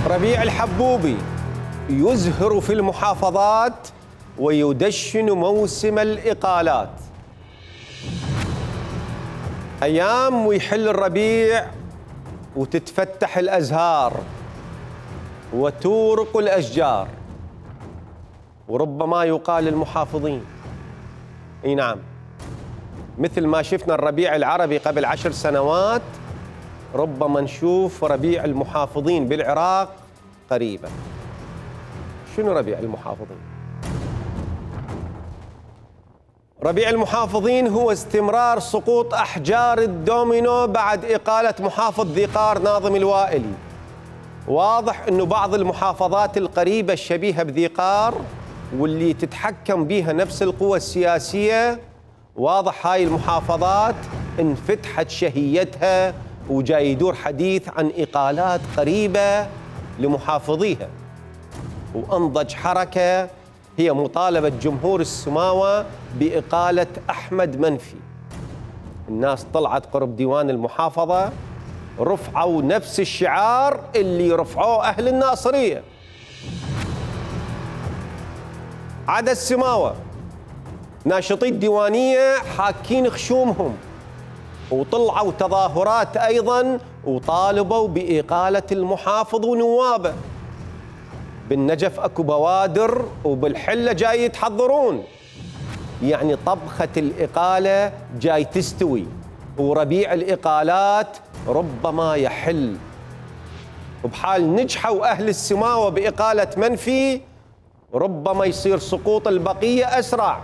ربيع الحبوبي يزهر في المحافظات ويدشن موسم الإقالات. أيام ويحل الربيع وتتفتح الأزهار وتورق الأشجار، وربما يقال المحافظين. اي نعم، مثل ما شفنا الربيع العربي قبل 10 سنوات، ربما نشوف ربيع المحافظين بالعراق قريبا. شنو ربيع المحافظين؟ ربيع المحافظين هو استمرار سقوط أحجار الدومينو بعد إقالة محافظ ذي قار ناظم الوائلي. واضح أنه بعض المحافظات القريبة الشبيهة بذي قار واللي تتحكم بها نفس القوى السياسية، واضح هاي المحافظات انفتحت شهيتها وجاي يدور حديث عن إقالات قريبة لمحافظيها. وأنضج حركة هي مطالبة جمهور السماوة بإقالة أحمد منفي. الناس طلعت قرب ديوان المحافظة، رفعوا نفس الشعار اللي رفعوه أهل الناصرية. عدا السماوة ناشطي الديوانية حاكين خشومهم، وطلعوا تظاهرات أيضا وطالبوا بإقالة المحافظ ونوابه. بالنجف أكو بوادر وبالحلة جاي يتحضرون، يعني طبخة الإقالة جاي تستوي، وربيع الإقالات ربما يحل. وبحال نجحوا أهل السماوة بإقالة منفي، ربما يصير سقوط البقية أسرع.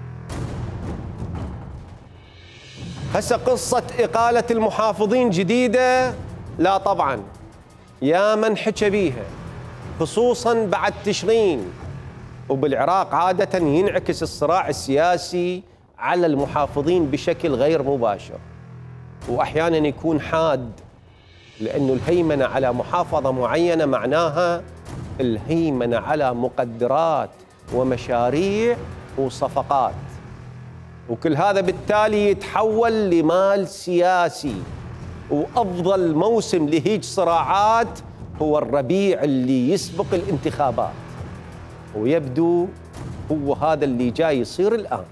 هسه قصة إقالة المحافظين جديدة؟ لا طبعا، يا من حكى بيها خصوصا بعد تشرين. وبالعراق عادة ينعكس الصراع السياسي على المحافظين بشكل غير مباشر، وأحيانا يكون حاد، لأنه الهيمنة على محافظة معينة معناها الهيمنة على مقدرات ومشاريع وصفقات، وكل هذا بالتالي يتحول لمال سياسي. وأفضل موسم لهيج صراعات هو الربيع اللي يسبق الانتخابات، ويبدو هو هذا اللي جاي يصير الآن.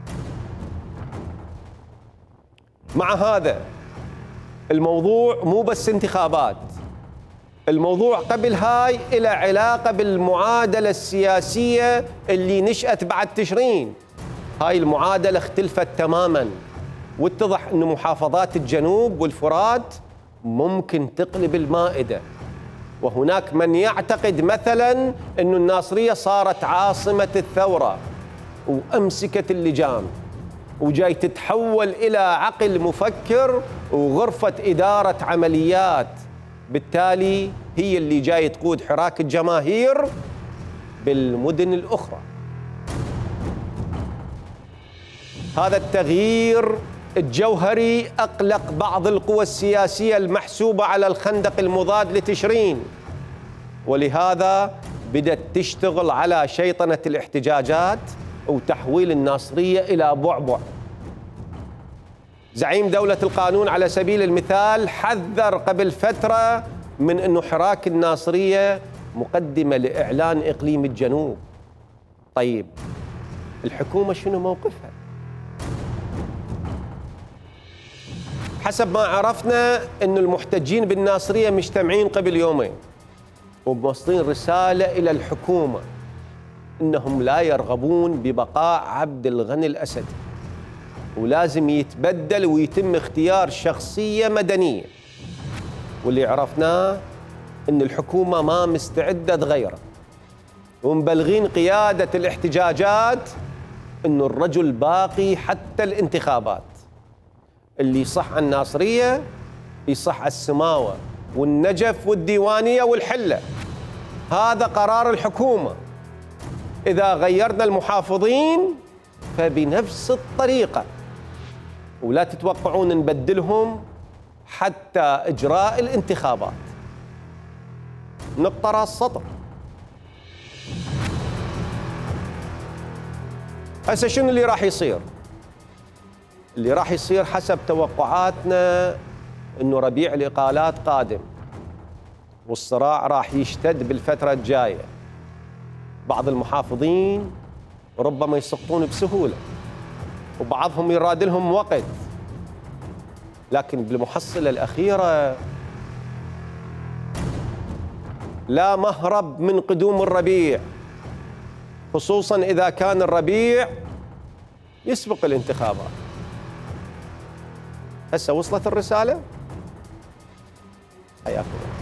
مع هذا الموضوع مو بس انتخابات، الموضوع قبل هاي إلى علاقة بالمعادلة السياسية اللي نشأت بعد تشرين. هاي المعادلة اختلفت تماما، واتضح أن محافظات الجنوب والفرات ممكن تقلب المائدة. وهناك من يعتقد مثلا أن الناصرية صارت عاصمة الثورة وأمسكت اللجام، وجاي تتحول إلى عقل مفكر وغرفة إدارة عمليات، بالتالي هي اللي جاي تقود حراك الجماهير بالمدن الأخرى. هذا التغيير الجوهري أقلق بعض القوى السياسية المحسوبة على الخندق المضاد لتشرين، ولهذا بدأت تشتغل على شيطنة الاحتجاجات وتحويل الناصرية إلى بعبع. زعيم دولة القانون على سبيل المثال حذر قبل فترة من أنه حراك الناصرية مقدمة لإعلان إقليم الجنوب. طيب الحكومة شنو موقفها؟ حسب ما عرفنا أن المحتجين بالناصرية مجتمعين قبل يومين وموصلين رسالة إلى الحكومة أنهم لا يرغبون ببقاء عبد الغني الأسدي، ولازم يتبدل ويتم اختيار شخصية مدنية. واللي عرفناه أن الحكومة ما مستعدة تغيره، ومبلغين قيادة الاحتجاجات أنه الرجل باقي حتى الانتخابات. اللي يصح على الناصرية يصح على السماوة والنجف والديوانية والحلة. هذا قرار الحكومة. إذا غيرنا المحافظين فبنفس الطريقة، ولا تتوقعون نبدلهم حتى إجراء الانتخابات. نقطة راس سطر. هسه شنو اللي راح يصير؟ اللي راح يصير حسب توقعاتنا انه ربيع الإقالات قادم، والصراع راح يشتد بالفترة الجاية. بعض المحافظين ربما يسقطون بسهولة، وبعضهم يراد لهم وقت، لكن بالمحصلة الأخيرة لا مهرب من قدوم الربيع، خصوصا إذا كان الربيع يسبق الانتخابات. هسه وصلت الرسالة؟ حياكم الله.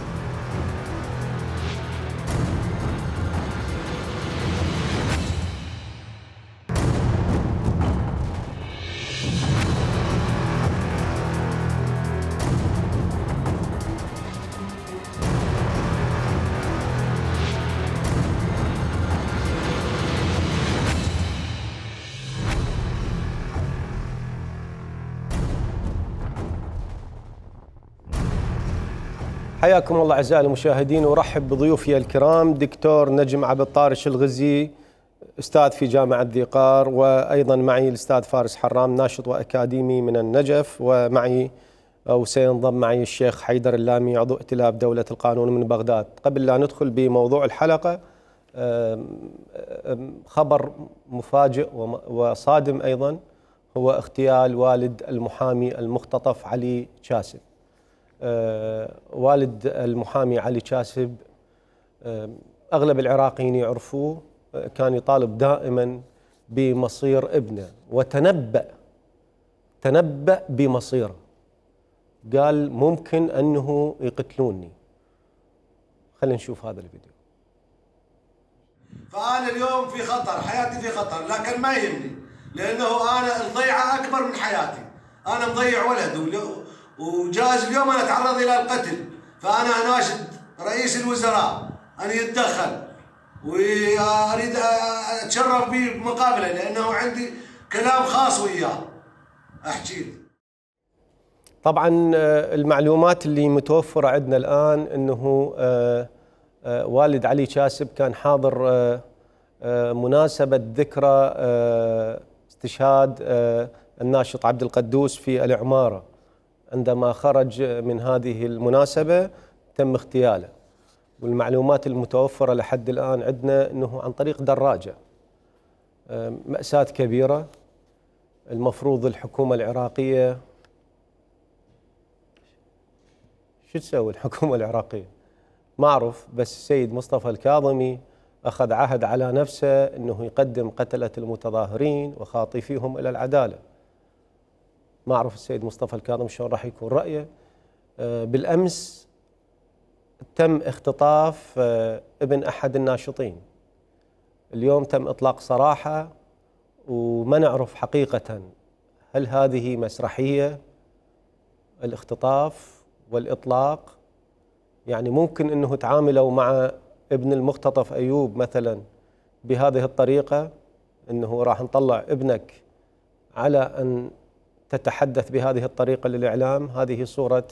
حياكم الله أعزائي المشاهدين، وأرحب بضيوفي الكرام دكتور نجم عبد الطارش الغزي، أستاذ في جامعة ذي قار، وأيضا معي الأستاذ فارس حرام ناشط وأكاديمي من النجف، ومعي أو سينضم معي الشيخ حيدر اللامي عضو ائتلاف دولة القانون من بغداد. قبل لا ندخل بموضوع الحلقة، خبر مفاجئ وصادم أيضا، هو اغتيال والد المحامي المختطف علي كاسب. والد المحامي علي كاسب أغلب العراقيين يعرفوه، كان يطالب دائما بمصير ابنه، وتنبأ بمصيره، قال ممكن أنه يقتلوني. خلينا نشوف هذا الفيديو. فأنا اليوم في خطر، حياتي في خطر، لكن ما يهمني، لأنه أنا الضيعة أكبر من حياتي. أنا مضيع ولد، وجاز اليوم أنا أتعرض إلى القتل. فأنا أناشد رئيس الوزراء أن يتدخل، وأريد أتشرف به بمقابلة، لأنه عندي كلام خاص وياه أحكي له. طبعا المعلومات اللي متوفرة عندنا الآن أنه والد علي كاسب كان حاضر مناسبة ذكرى استشهاد الناشط عبد القدوس في العمارة. عندما خرج من هذه المناسبة تم اغتياله، والمعلومات المتوفرة لحد الآن عندنا أنه عن طريق دراجة. مأساة كبيرة. المفروض الحكومة العراقية شو تسوي؟ الحكومة العراقية ما أعرف، بس السيد مصطفى الكاظمي أخذ عهد على نفسه أنه يقدم قتلة المتظاهرين وخاطفيهم إلى العدالة. ما أعرف السيد مصطفى الكاظمي شلون راح يكون رأيه. بالأمس تم اختطاف ابن أحد الناشطين، اليوم تم إطلاق سراحة، وما نعرف حقيقة هل هذه مسرحية الاختطاف والإطلاق. يعني ممكن أنه تعاملوا مع ابن المختطف أيوب مثلا بهذه الطريقة، أنه راح نطلع ابنك على أن تتحدث بهذه الطريقة للإعلام. هذه صورة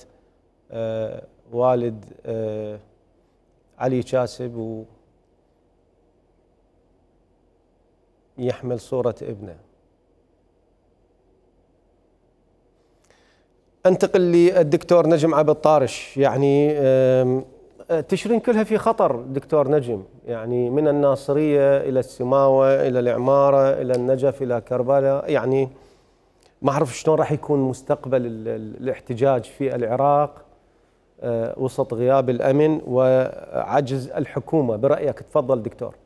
والد علي كاسب ويحمل صورة ابنه. انتقل للدكتور نجم عبد الطارش. يعني تشرين كلها في خطر دكتور نجم، يعني من الناصرية إلى السماوة إلى العمارة إلى النجف إلى كربلاء. يعني ما أعرف شلون راح يكون مستقبل الاحتجاج في العراق وسط غياب الأمن وعجز الحكومة برأيك. تفضل دكتور.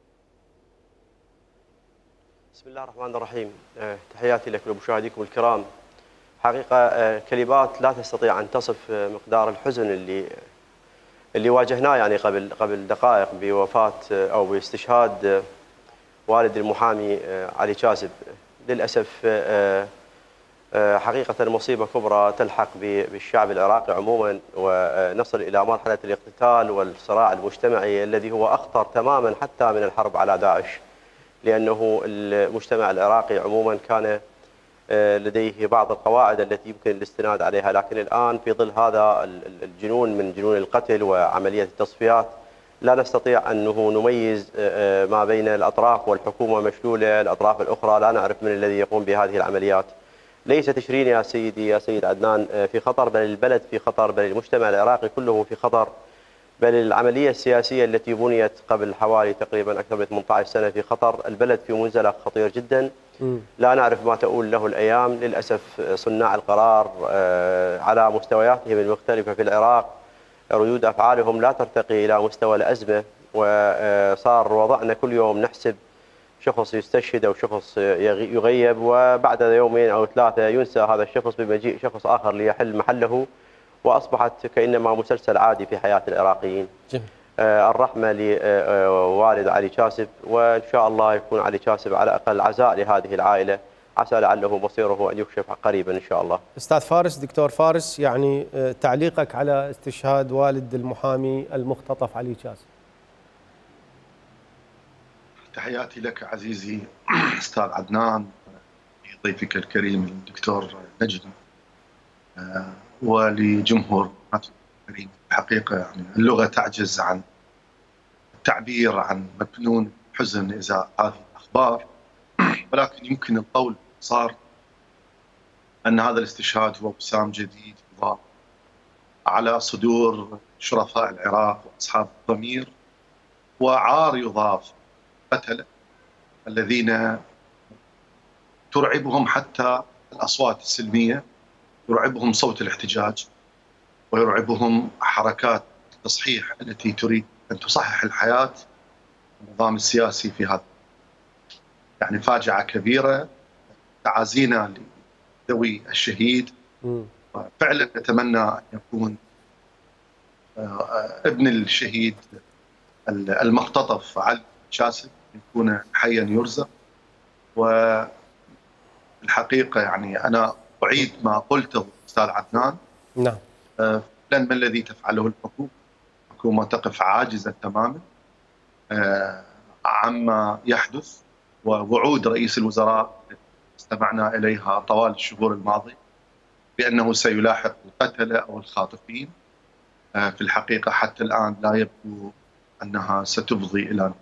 بسم الله الرحمن الرحيم. تحياتي لك ولمشاهديكم الكرام. حقيقة كلمات لا تستطيع أن تصف مقدار الحزن اللي واجهناه يعني قبل دقائق بوفاة أو باستشهاد والد المحامي علي كاسب. للأسف حقيقة مصيبة كبرى تلحق بالشعب العراقي عموما، ونصل إلى مرحلة الاقتتال والصراع المجتمعي الذي هو أخطر تماما حتى من الحرب على داعش، لأنه المجتمع العراقي عموما كان لديه بعض القواعد التي يمكن الاستناد عليها، لكن الآن في ظل هذا الجنون من جنون القتل وعملية التصفيات لا نستطيع أنه نميز ما بين الأطراف، والحكومة مشلولة، الأطراف الأخرى لا نعرف من الذي يقوم بهذه العمليات. ليس تشرين يا سيدي يا سيد عدنان في خطر، بل البلد في خطر، بل المجتمع العراقي كله في خطر بل العملية السياسية التي بنيت قبل حوالي تقريبا أكثر من 18 سنة في قطر. البلد في منزلق خطير جدا، لا نعرف ما تؤول له الأيام. للأسف صناع القرار على مستوياتهم المختلفة في العراق ردود أفعالهم لا ترتقي إلى مستوى الأزمة، وصار وضعنا كل يوم نحسب شخص يستشهد أو شخص يغيب، وبعد يومين أو ثلاثة ينسى هذا الشخص بمجيء شخص آخر ليحل محله، وأصبحت كأنما مسلسل عادي في حياة العراقيين. الرحمة لوالد علي كاسب، وإن شاء الله يكون علي كاسب على الأقل عزاء لهذه العائلة، عسى لعله مصيره أن يكشف قريبا إن شاء الله. أستاذ فارس، دكتور فارس، يعني تعليقك على استشهاد والد المحامي المختطف علي كاسب. تحياتي لك عزيزي أستاذ عدنان، ضيفك الكريم الدكتور نجم، ولجمهور الكريم. الحقيقة يعني اللغة تعجز عن التعبير عن مكنون حزن إزاء هذه الأخبار، ولكن يمكن القول صار أن هذا الاستشهاد هو وسام جديد يضاف على صدور شرفاء العراق وأصحاب الضمير، وعار يضاف قتلة الذين ترعبهم حتى الأصوات السلمية، يرعبهم صوت الاحتجاج، ويرعبهم حركات التصحيح التي تريد أن تصحح الحياة النظام السياسي في هذا. يعني فاجعة كبيرة. تعازينا لذوي الشهيد، وفعلا نتمنى أن يكون ابن الشهيد المختطف علي كاسب يكون حيا يرزق. والحقيقة يعني أنا أعيد ما قلته أستاذ عدنان. نعم. فعلا ما الذي تفعله الحكومة؟ الحكومة تقف عاجزة تماما عما يحدث، ووعود رئيس الوزراء استمعنا إليها طوال الشهور الماضية بأنه سيلاحق القتلة أو الخاطفين. في الحقيقة حتى الآن لا يبدو أنها ستفضي إلى.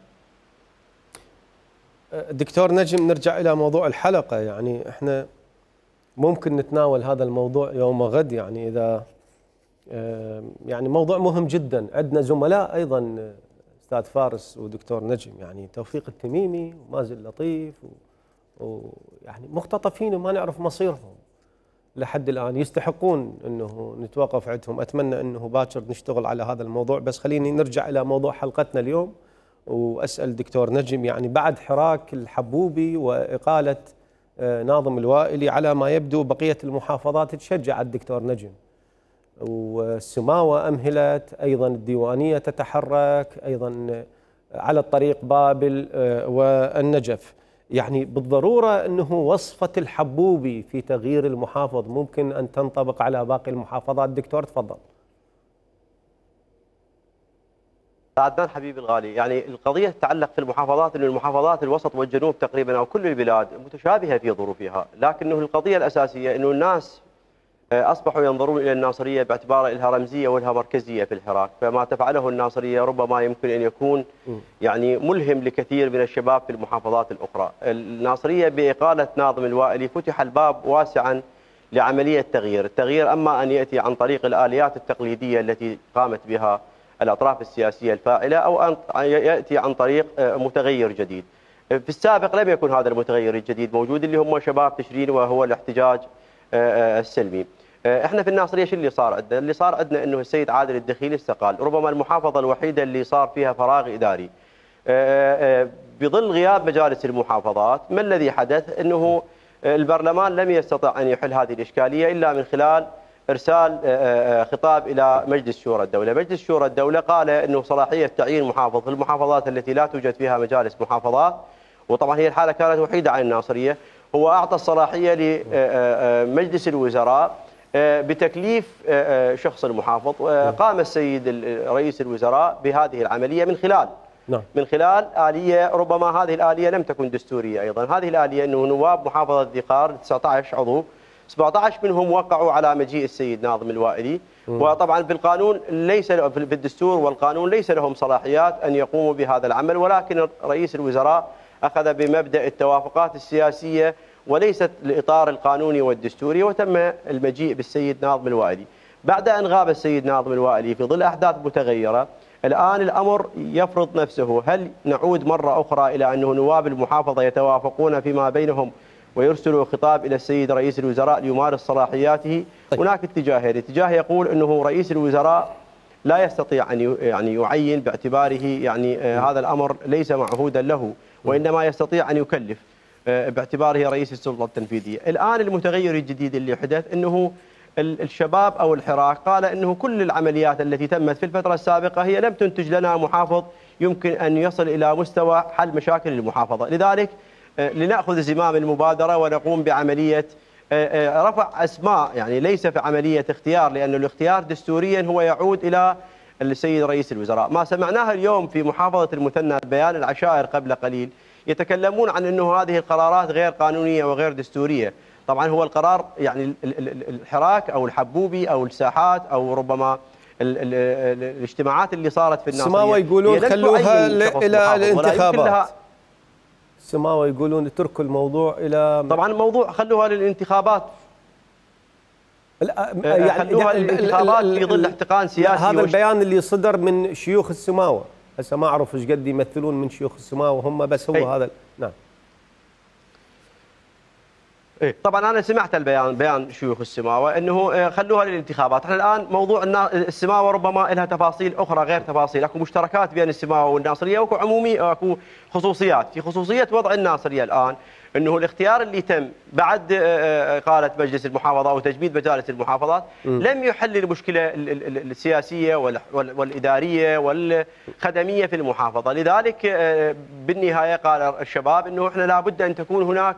دكتور نجم، نرجع إلى موضوع الحلقة. يعني إحنا ممكن نتناول هذا الموضوع يوم غد، يعني إذا يعني موضوع مهم جدا. عندنا زملاء أيضا أستاذ فارس ودكتور نجم، يعني توفيق التميمي ومازن لطيف ويعني مختطفين وما نعرف مصيرهم لحد الآن، يستحقون أنه نتوقف عندهم. أتمنى أنه باكر نشتغل على هذا الموضوع. بس خليني نرجع إلى موضوع حلقتنا اليوم وأسأل دكتور نجم، يعني بعد حراك الحبوبي وإقالة ناظم الوائلي على ما يبدو بقية المحافظات تشجع الدكتور نجم، والسماوة أمهلت، أيضا الديوانية تتحرك، أيضا على الطريق بابل والنجف. يعني بالضرورة أنه وصفة الحبوبي في تغيير المحافظ ممكن أن تنطبق على باقي المحافظات. دكتور تفضل. عدنان حبيبي الغالي، يعني القضية تتعلق في المحافظات، أن المحافظات الوسط والجنوب تقريبا أو كل البلاد متشابهة في ظروفها، لكنه القضية الأساسية أنه الناس أصبحوا ينظرون إلى الناصرية باعتبار لها رمزية ولها مركزية في الحراك. فما تفعله الناصرية ربما يمكن أن يكون يعني ملهم لكثير من الشباب في المحافظات الأخرى. الناصرية بإقالة ناظم الوائلي فتح الباب واسعا لعملية التغيير، أما أن يأتي عن طريق الآليات التقليدية التي قامت بها الأطراف السياسية الفاعلة، أو أن يأتي عن طريق متغير جديد. في السابق لم يكن هذا المتغير الجديد موجود، اللي هم شباب تشرين وهو الاحتجاج السلمي. احنا في الناصريه شو اللي صار عندنا؟ اللي صار عندنا انه السيد عادل الدخيلي استقال، ربما المحافظه الوحيده اللي صار فيها فراغ اداري بظل غياب مجالس المحافظات. ما الذي حدث؟ انه البرلمان لم يستطع ان يحل هذه الاشكاليه الا من خلال ارسال خطاب الى مجلس شورى الدوله. مجلس شورى الدوله قال انه صلاحيه تعيين محافظ في المحافظات التي لا توجد فيها مجالس محافظات، وطبعا هي الحاله كانت وحيده عن الناصريه، هو اعطى الصلاحيه لمجلس الوزراء بتكليف شخص المحافظ. قام السيد رئيس الوزراء بهذه العملية من خلال آلية، ربما هذه الآلية لم تكن دستورية أيضا. هذه الآلية أنه نواب محافظة ذقار 19 عضو، 17 منهم وقعوا على مجيء السيد ناظم الوائلي، وطبعا في القانون ليس في الدستور والقانون ليس لهم صلاحيات أن يقوموا بهذا العمل، ولكن رئيس الوزراء أخذ بمبدأ التوافقات السياسية وليست الإطار القانوني والدستوري، وتم المجيء بالسيد ناظم الوائلي. بعد أن غاب السيد ناظم الوائلي في ظل أحداث متغيرة، الآن الأمر يفرض نفسه. هل نعود مرة أخرى إلى أنه نواب المحافظة يتوافقون فيما بينهم ويرسلوا خطاب إلى السيد رئيس الوزراء ليمارس صلاحياته؟ هناك اتجاهين، اتجاه يقول أنه رئيس الوزراء لا يستطيع أن يعني يعين باعتباره هذا الأمر ليس معهودا له، وإنما يستطيع أن يكلف باعتباره رئيس السلطة التنفيذية. الآن المتغير الجديد اللي حدث أنه الشباب أو الحراك قال أنه كل العمليات التي تمت في الفترة السابقة هي لم تنتج لنا محافظ يمكن أن يصل إلى مستوى حل مشاكل المحافظة، لذلك لنأخذ زمام المبادرة ونقوم بعملية رفع أسماء، يعني ليس في عملية اختيار، لأن الاختيار دستوريا هو يعود إلى السيد رئيس الوزراء. ما سمعناه اليوم في محافظة المثنى بيان العشائر قبل قليل يتكلمون عن أنه هذه القرارات غير قانونية وغير دستورية. طبعا هو القرار يعني الحراك أو الحبوبي أو الساحات أو ربما الاجتماعات اللي صارت في الناصرية سماوة يقولون خلوها إلى الانتخابات. سماوة يقولون اتركوا الموضوع إلى طبعا الموضوع خلوها للانتخابات. يعني خلوها للانتخابات في ظل احتقان سياسي. هذا البيان اللي صدر من شيوخ السماوة، هسه ما أعرف إيش قد يمثلون من شيوخ السماوة هم، بس هو هذا. نعم. طبعا انا سمعت البيان، بيان شيوخ السماوه انه خلوها للانتخابات. احنا الان موضوع السماوه ربما لها تفاصيل اخرى غير تفاصيل، اكو مشتركات بين السماوه والناصريه واكو عمومي، اكو خصوصيات. في خصوصيه وضع الناصريه الان انه الاختيار اللي تم بعد اقاله مجلس المحافظه او تجميد مجالس المحافظات لم يحل المشكله السياسيه والاداريه والخدميه في المحافظه، لذلك بالنهايه قال الشباب انه احنا لابد ان تكون هناك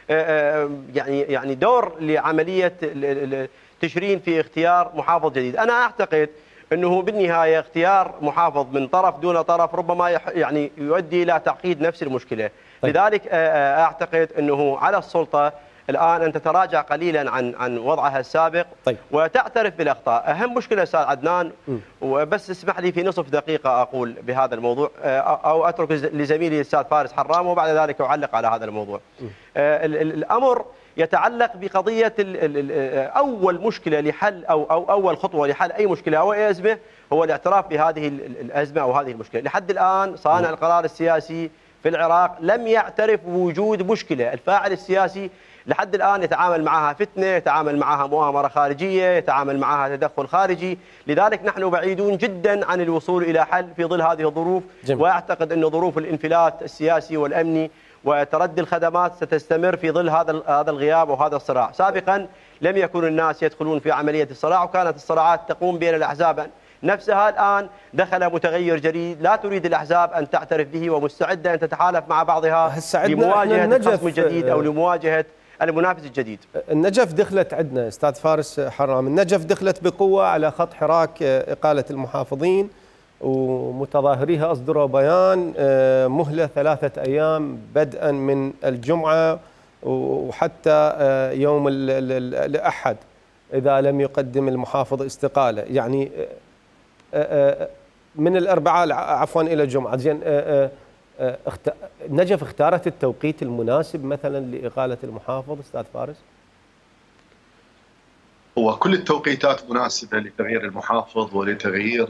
يعني دور لعمليه تشرين في اختيار محافظ جديد. انا اعتقد انه بالنهايه اختيار محافظ من طرف دون طرف ربما يعني يؤدي الى تعقيد نفس المشكله. لذلك اعتقد انه على السلطه الان ان تتراجع قليلا عن وضعها السابق وتعترف بالاخطاء. اهم مشكله استاذ عدنان، وبس اسمح لي في نصف دقيقه اقول بهذا الموضوع او اترك لزميلي الاستاذ فارس حرام وبعد ذلك اعلق على هذا الموضوع. الامر يتعلق بقضيه اول مشكله لحل او اول خطوه لحل اي مشكله او اي ازمه هو الاعتراف بهذه الازمه او هذه المشكله. لحد الان صانع القرار السياسي في العراق لم يعترف بوجود مشكله، الفاعل السياسي لحد الآن يتعامل معها فتنة، يتعامل معها مؤامرة خارجية، يتعامل معها تدخل خارجي، لذلك نحن بعيدون جدا عن الوصول إلى حل في ظل هذه الظروف. وأعتقد أن ظروف الانفلات السياسي والأمني وتردي الخدمات ستستمر في ظل هذا الغياب وهذا الصراع. سابقا لم يكن الناس يدخلون في عملية الصراع وكانت الصراعات تقوم بين الأحزاب نفسها. الآن دخل متغير جديد لا تريد الأحزاب أن تعترف به ومستعدة أن تتحالف مع بعضها لمواجهة الخصم الجديد أو لمواجهة المنافس الجديد. النجف دخلت عندنا استاذ فارس حرام، النجف دخلت بقوه على خط حراك اقاله المحافظين، ومتظاهريها اصدروا بيان مهله 3 ايام بدءا من الجمعه وحتى يوم الاحد اذا لم يقدم المحافظ استقاله، يعني من الاربعاء عفوا الى الجمعه. زين النجف اختارت التوقيت المناسب مثلا لإقالة المحافظ استاذ فارس؟ هو كل التوقيتات مناسبة لتغيير المحافظ ولتغيير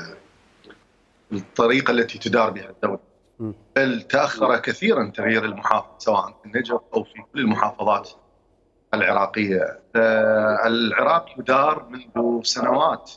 الطريقة التي تدار بها الدولة. بل تأخر كثيرا تغيير المحافظ سواء في النجف أو في كل المحافظات العراقية. العراق يدار منذ سنوات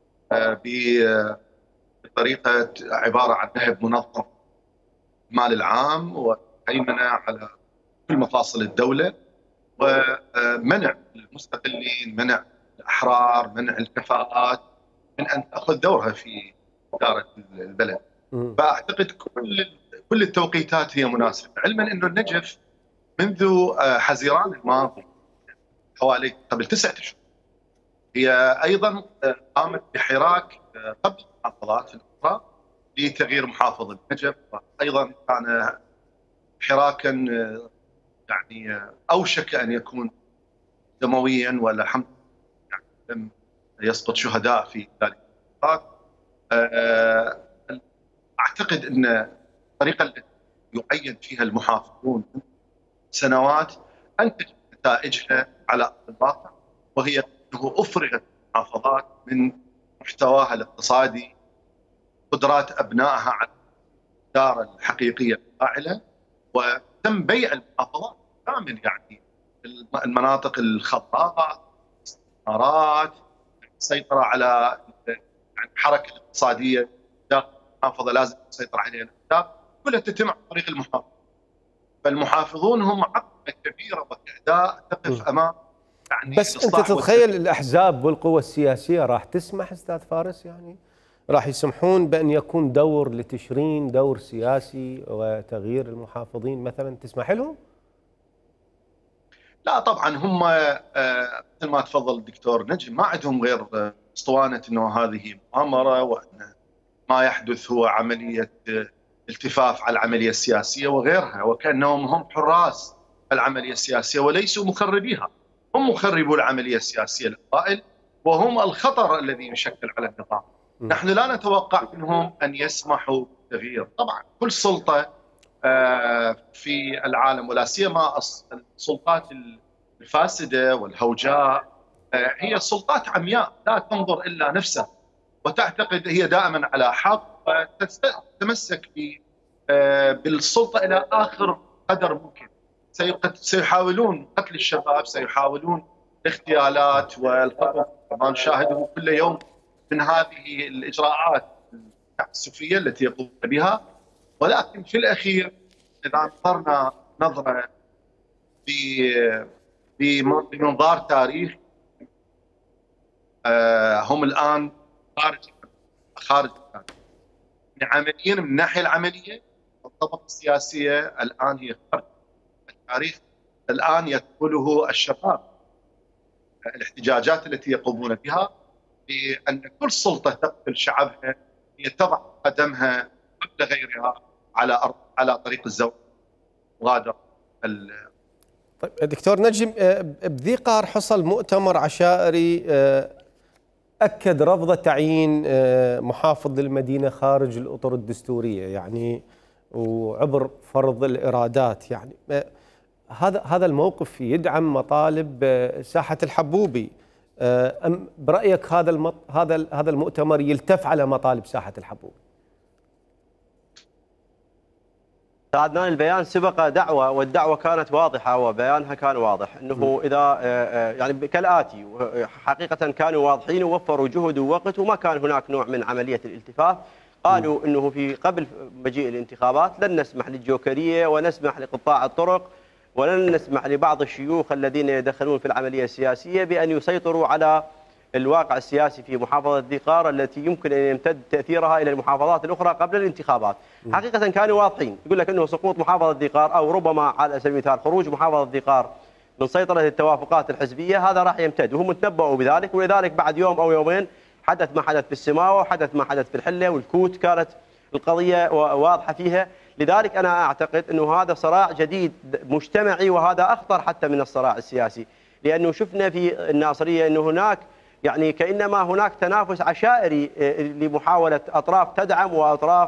بطريقة عبارة عن نهب منظم المال العام وهيمنة على كل مفاصل الدولة ومنع المستقلين، منع الأحرار، منع الكفاءات من أن تأخذ دورها في إدارة البلد. فأعتقد كل التوقيتات هي مناسبة، علما أنه النجف منذ حزيران الماضي حوالي قبل 9 أشهر هي أيضا قامت بحراك قبل المحافظات الأخرى لتغيير محافظ النجف، وايضا كان حراكا يعني اوشك ان يكون دمويا ولا حمد يعني لم يسقط شهداء في ذلك الحراك. اعتقد ان الطريقه التي يعين فيها المحافظون سنوات انتجت نتائجها على ارض الواقع، وهي انه افرغت المحافظات من محتواها الاقتصادي قدرات ابنائها على الاداره الحقيقيه الفاعله، وتم بيع المحافظات كامل، يعني المناطق الخضراء، الاستثمارات، السيطره على الحركه الاقتصاديه داخل المحافظه لازم تسيطر عليها الاحزاب، كلها تتم عن طريق المحافظ. فالمحافظون هم عقبه كبيره وكأداء تقف امام يعني بس انت تتخيل الاحزاب والقوى السياسيه راح تسمح استاذ فارس، يعني راح يسمحون بان يكون دور لتشرين دور سياسي وتغيير المحافظين مثلا، تسمح لهم؟ لا طبعا هم مثل ما تفضل الدكتور نجم ما عندهم غير اسطوانه انه هذه مؤامره، وان ما يحدث هو عمليه التفاف على العمليه السياسيه وغيرها، وكانهم هم حراس العمليه السياسيه وليسوا مخربيها. هم مخربو العمليه السياسيه الاوائل، وهم الخطر الذي يشكل على النظام. نحن لا نتوقع منهم ان يسمحوا بالتغيير. طبعا كل سلطه في العالم ولا سيما السلطات الفاسده والهوجاء هي سلطات عمياء لا تنظر الا نفسها، وتعتقد هي دائما على حق، وتتمسك بالسلطه الى اخر قدر ممكن. سيحاولون قتل الشباب، سيحاولون الاغتيالات والقتل، ما نشاهده كل يوم من هذه الاجراءات التعسفيه التي يقومون بها. ولكن في الاخير اذا نظرنا نظره بمنظار تاريخ، هم الان خارج عمليا من الناحيه العمليه، الطبقه السياسيه الان هي خارج التاريخ. الان يقوله الشباب الاحتجاجات التي يقومون بها بان كل سلطه تقتل شعبها هي تضع قدمها قبل غيرها على طريق الزواج مغادرة. طيب دكتور نجم، بذي قار حصل مؤتمر عشائري أكد رفض تعيين محافظ للمدينة خارج الأطر الدستورية، يعني وعبر فرض الإرادات. يعني هذا الموقف يدعم مطالب ساحة الحبوبي، أم برأيك هذا المؤتمر يلتف على مطالب ساحة الحبوبي؟ عدنان، البيان سبق دعوة، والدعوة كانت واضحة وبيانها كان واضح أنه إذا يعني كالآتي، حقيقة كانوا واضحين ووفروا جهد ووقت وما كان هناك نوع من عملية الالتفاف. قالوا أنه في قبل مجيء الانتخابات لن نسمح للجوكرية ونسمح لقطاع الطرق ولن نسمح لبعض الشيوخ الذين يدخلون في العملية السياسية بأن يسيطروا على الواقع السياسي في محافظة ذي قار التي يمكن أن يمتد تأثيرها إلى المحافظات الأخرى قبل الانتخابات. حقيقة كانوا واضحين، يقول لك أنه سقوط محافظة ذي قار أو ربما على سبيل المثال خروج محافظة ذي قار من سيطرة التوافقات الحزبية هذا راح يمتد، وهم تنبؤوا بذلك. ولذلك بعد يوم أو يومين حدث ما حدث في السماوة وحدث ما حدث في الحلة والكوت، كانت القضية واضحة فيها. لذلك أنا أعتقد أنه هذا صراع جديد مجتمعي، وهذا أخطر حتى من الصراع السياسي، لأنه شفنا في الناصرية أنه هناك يعني كأنما هناك تنافس عشائري لمحاولة أطراف تدعم وأطراف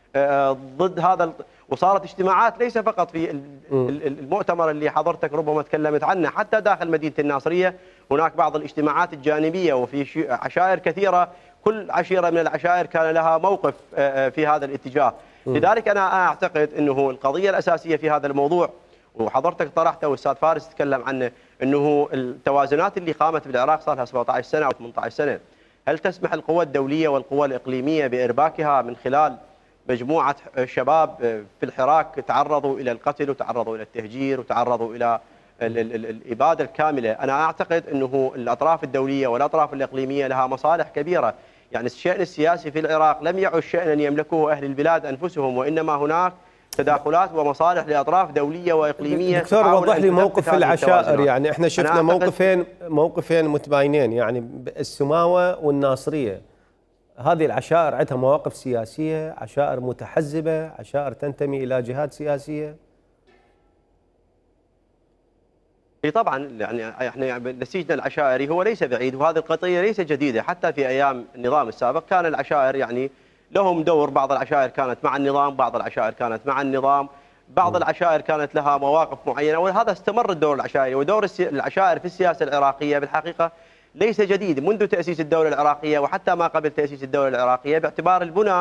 ضد هذا، وصارت اجتماعات ليس فقط في المؤتمر اللي حضرتك ربما تكلمت عنه، حتى داخل مدينة الناصرية هناك بعض الاجتماعات الجانبية، وفي عشائر كثيرة كل عشيرة من العشائر كان لها موقف في هذا الاتجاه. لذلك أنا أعتقد أنه القضية الأساسية في هذا الموضوع وحضرتك طرحته والأستاذ فارس تكلم عنه، أنه التوازنات اللي قامت بالعراق صار لها 17 سنة أو 18 سنة، هل تسمح القوى الدولية والقوى الإقليمية بإرباكها من خلال مجموعة شباب في الحراك تعرضوا إلى القتل وتعرضوا إلى التهجير وتعرضوا إلى الإبادة الكاملة؟ أنا أعتقد أنه الأطراف الدولية والأطراف الإقليمية لها مصالح كبيرة. يعني الشأن السياسي في العراق لم يعد شأنا يملكه أهل البلاد أنفسهم، وإنما هناك تداخلات ومصالح لأطراف دولية وإقليمية. دكتور وضح لي موقف العشائر، يعني احنا شفنا موقفين متباينين، يعني السماوة والناصرية. هذه العشائر عندها مواقف سياسية، عشائر متحزبة، عشائر تنتمي إلى جهات سياسية. طبعا يعني احنا نسيجنا العشائري هو ليس بعيد، وهذه القضيه ليست جديده، حتى في ايام النظام السابق كان العشائر يعني لهم دور، بعض العشائر كانت مع النظام، بعض العشائر كانت مع النظام، بعض العشائر كانت لها مواقف معينه، وهذا استمر الدور العشائري. ودور العشائر في السياسه العراقيه بالحقيقه ليس جديد منذ تاسيس الدوله العراقيه وحتى ما قبل تاسيس الدوله العراقيه، باعتبار البنى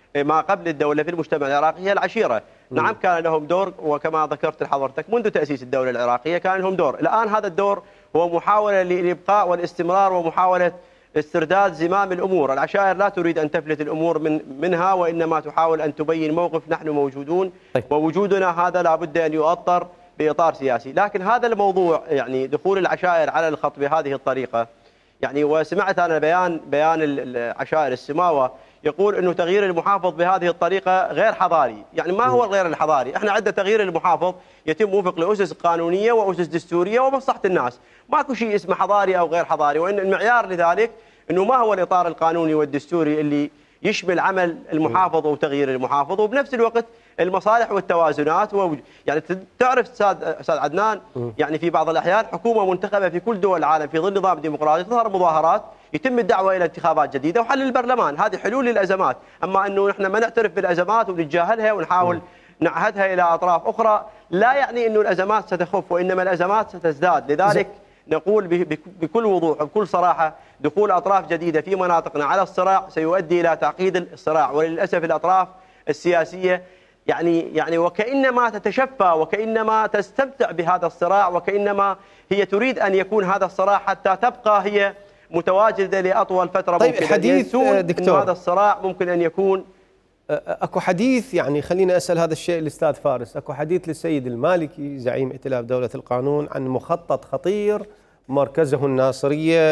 ما قبل الدولة في المجتمع العراقي هي العشيرة. نعم كان لهم دور، وكما ذكرت لحضرتك منذ تأسيس الدولة العراقية كان لهم دور. الآن هذا الدور هو محاولة للإبقاء والاستمرار ومحاولة استرداد زمام الأمور. العشائر لا تريد أن تفلت الأمور منها، وإنما تحاول أن تبين موقف نحن موجودون، ووجودنا هذا لابد أن يؤطر بإطار سياسي. لكن هذا الموضوع يعني دخول العشائر على الخط بهذه الطريقة، يعني وسمعت أنا بيان العشائر السماوة يقول أنه تغيير المحافظ بهذه الطريقة غير حضاري. يعني ما هو الغير الحضاري؟ احنا عندنا تغيير المحافظ يتم وفق لأسس قانونية وأسس دستورية ومصلحة الناس، ماكو شيء اسمه حضاري أو غير حضاري. وإن المعيار لذلك أنه ما هو الإطار القانوني والدستوري اللي يشمل عمل المحافظ وتغيير المحافظ، وبنفس الوقت المصالح والتوازنات. يعني تعرف استاذ عدنان، يعني في بعض الاحيان حكومه منتخبه في كل دول العالم في ظل نظام ديمقراطي تظهر مظاهرات، يتم الدعوه الى انتخابات جديده وحل البرلمان. هذه حلول للازمات. اما انه نحن ما نعترف بالازمات ونتجاهلها ونحاول نعهدها الى اطراف اخرى لا يعني انه الازمات ستخف، وانما الازمات ستزداد. لذلك نقول بكل وضوح وبكل صراحه دخول اطراف جديده في مناطقنا على الصراع سيؤدي الى تعقيد الصراع، وللاسف الاطراف السياسيه يعني وكأنما تتشفى وكأنما تستمتع بهذا الصراع، وكأنما هي تريد أن يكون هذا الصراع حتى تبقى هي متواجدة لأطول فترة. طيب حديث دكتور، هذا الصراع ممكن أن يكون اكو حديث، يعني خليني اسال هذا الشيء الاستاذ فارس. اكو حديث للسيد المالكي زعيم ائتلاف دولة القانون عن مخطط خطير مركزه الناصرية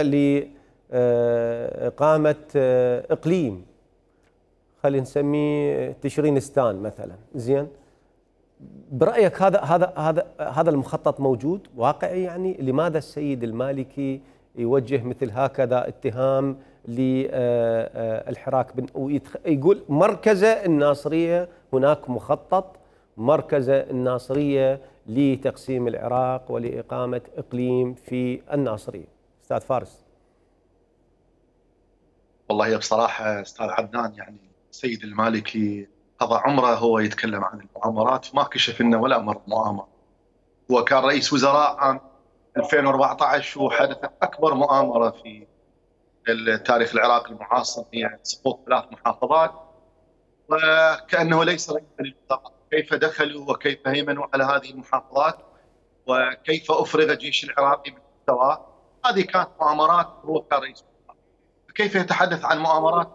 لإقامة إقليم، خلينا نسميه تشرينستان مثلا. زين، برأيك هذا المخطط موجود واقعي؟ يعني لماذا السيد المالكي يوجه مثل هكذا اتهام للحراك ويقول مركزه الناصرية هناك مخطط مركزه الناصرية لتقسيم العراق ولإقامة إقليم في الناصرية؟ أستاذ فارس. والله بصراحة أستاذ عدنان، يعني السيد المالكي قضى عمره هو يتكلم عن المؤامرات، ما كشف لنا ولا مرة مؤامرة. هو كان رئيس وزراء عام 2014 وحدثت أكبر مؤامرة في التاريخ العراقي المعاصر، هي سقوط 3 محافظات، وكأنه ليس رئيسا للوزراء. كيف دخلوا وكيف هيمنوا على هذه المحافظات وكيف أفرغ الجيش العراقي من مستواه، هذه كانت مؤامرات. هو كان رئيس وزراء، كيف يتحدث عن مؤامرات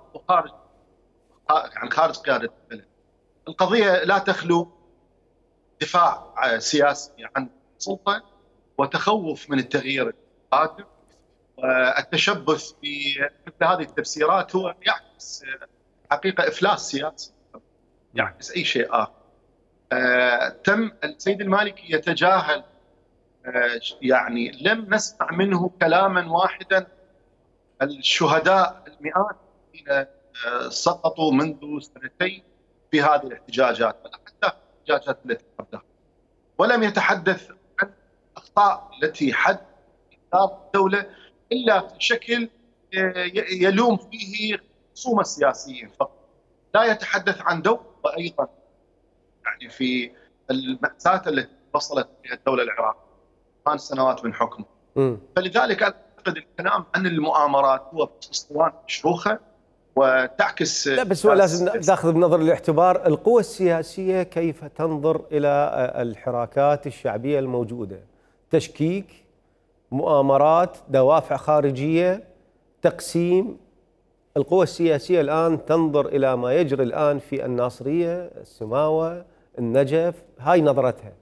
خارج قيادة البلد؟ القضية لا تخلو دفاع سياسي عن السلطة وتخوف من التغيير القادم، والتشبث بمثل هذه التفسيرات هو يعكس حقيقة إفلاس سياسي، يعكس أي شيء آخر. تم السيد المالكي يتجاهل، يعني لم نسمع منه كلاما واحدا. الشهداء المئات الذين سقطوا منذ سنتين في هذه الاحتجاجات، حتى الاحتجاجات التي قبلها، ولم يتحدث عن الأخطاء التي حدثت في إدارة الدولة إلا في شكل يلوم فيه خصوم السياسيين فقط. لا يتحدث عن دور أيضا يعني في المأساة التي وصلت إليها الدولة العراقية 5 سنوات من حكمه. فلذلك أعتقد الكلام عن المؤامرات هو اسطوانة مشروخة وتعكس. لا بس هو لازم ناخذ بنظر الاعتبار القوى السياسية كيف تنظر إلى الحراكات الشعبية الموجودة. تشكيك، مؤامرات، دوافع خارجية، تقسيم. القوى السياسية الآن تنظر إلى ما يجري الآن في الناصرية، السماوة، النجف، هاي نظرتها.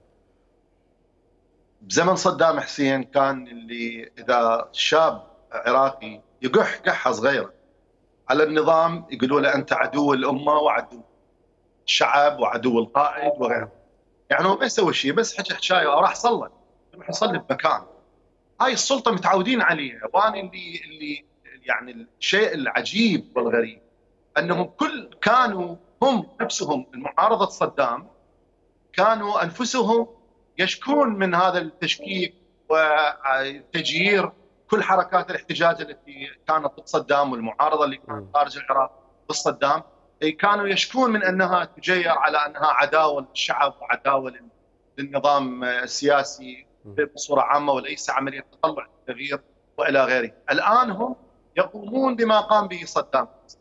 بزمن صدام حسين كان اللي إذا شاب عراقي يقح قحة صغيرة على النظام يقولوا له أنت عدو الأمة وعدو الشعب وعدو القائد وغيره. يعني هو ما يسوي شيء، بس حكي حكاية وراح صلى، يروح يصلي بمكان. هاي السلطة متعودين عليها. وأنا اللي يعني الشيء العجيب والغريب أنهم كانوا هم نفسهم المعارضة صدام كانوا أنفسهم يشكون من هذا التشكيك وتجيير كل حركات الاحتجاج التي كانت ضد صدام والمعارضة اللي كانت خارج العراق ضد صدام، كانوا يشكون من أنها تجير على أنها عداوة للشعب وعداوة للنظام السياسي بصورة عامة وليس عملية تطلع التغيير وإلى غيره. الآن هم يقومون بما قام به صدام،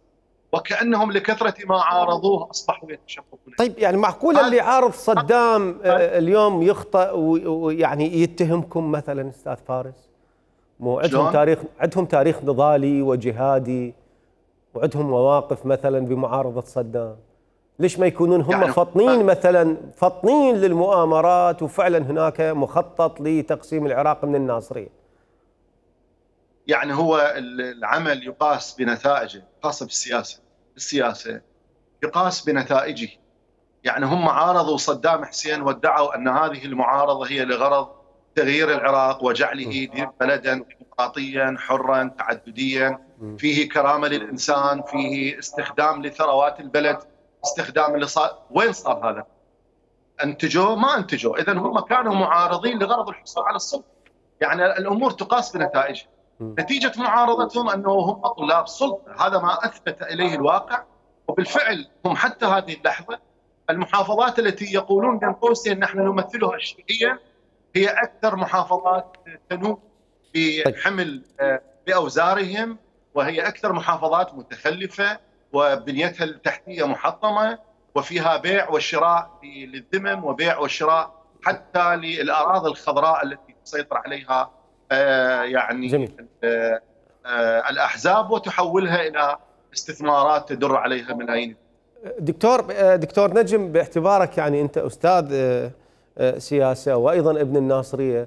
وكأنهم لكثرة ما عارضوه أصبحوا يتشبكون. طيب يعني معقولة اللي عارض صدام اليوم يخطئ ويعني يتهمكم مثلا أستاذ فارس؟ مو عندهم تاريخ نضالي وجهادي وعندهم مواقف مثلا بمعارضة صدام، ليش ما يكونون هم يعني فطنين مثلا فطنين للمؤامرات وفعلا هناك مخطط لتقسيم العراق من الناصرية؟ يعني هو العمل يقاس بنتائجه، خاصة بالسياسة يقاس بنتائجه. يعني هم عارضوا صدام حسين وادعوا أن هذه المعارضة هي لغرض تغيير العراق وجعله بلدا ديمقراطيا حرا تعدديا فيه كرامة للإنسان، فيه استخدام لثروات البلد، استخدام وين صار هذا؟ أنتجوا؟ ما أنتجوا. إذن هم كانوا معارضين لغرض الحصول على السلطة. يعني الأمور تقاس بنتائجها. نتيجة معارضتهم أنه هم طلاب سلطة، هذا ما أثبت إليه الواقع. وبالفعل هم حتى هذه اللحظة المحافظات التي يقولون بين قوسين نحن نمثلها الشيعية هي أكثر محافظات تنوب بحمل بأوزارهم، وهي أكثر محافظات متخلفة وبنيتها التحتية محطمة وفيها بيع وشراء للذمم وبيع وشراء حتى للأراضي الخضراء التي تسيطر عليها يعني الأحزاب وتحولها إلى استثمارات تدر عليها ملايين. دكتور نجم، باعتبارك يعني أنت أستاذ سياسة وأيضا ابن الناصرية،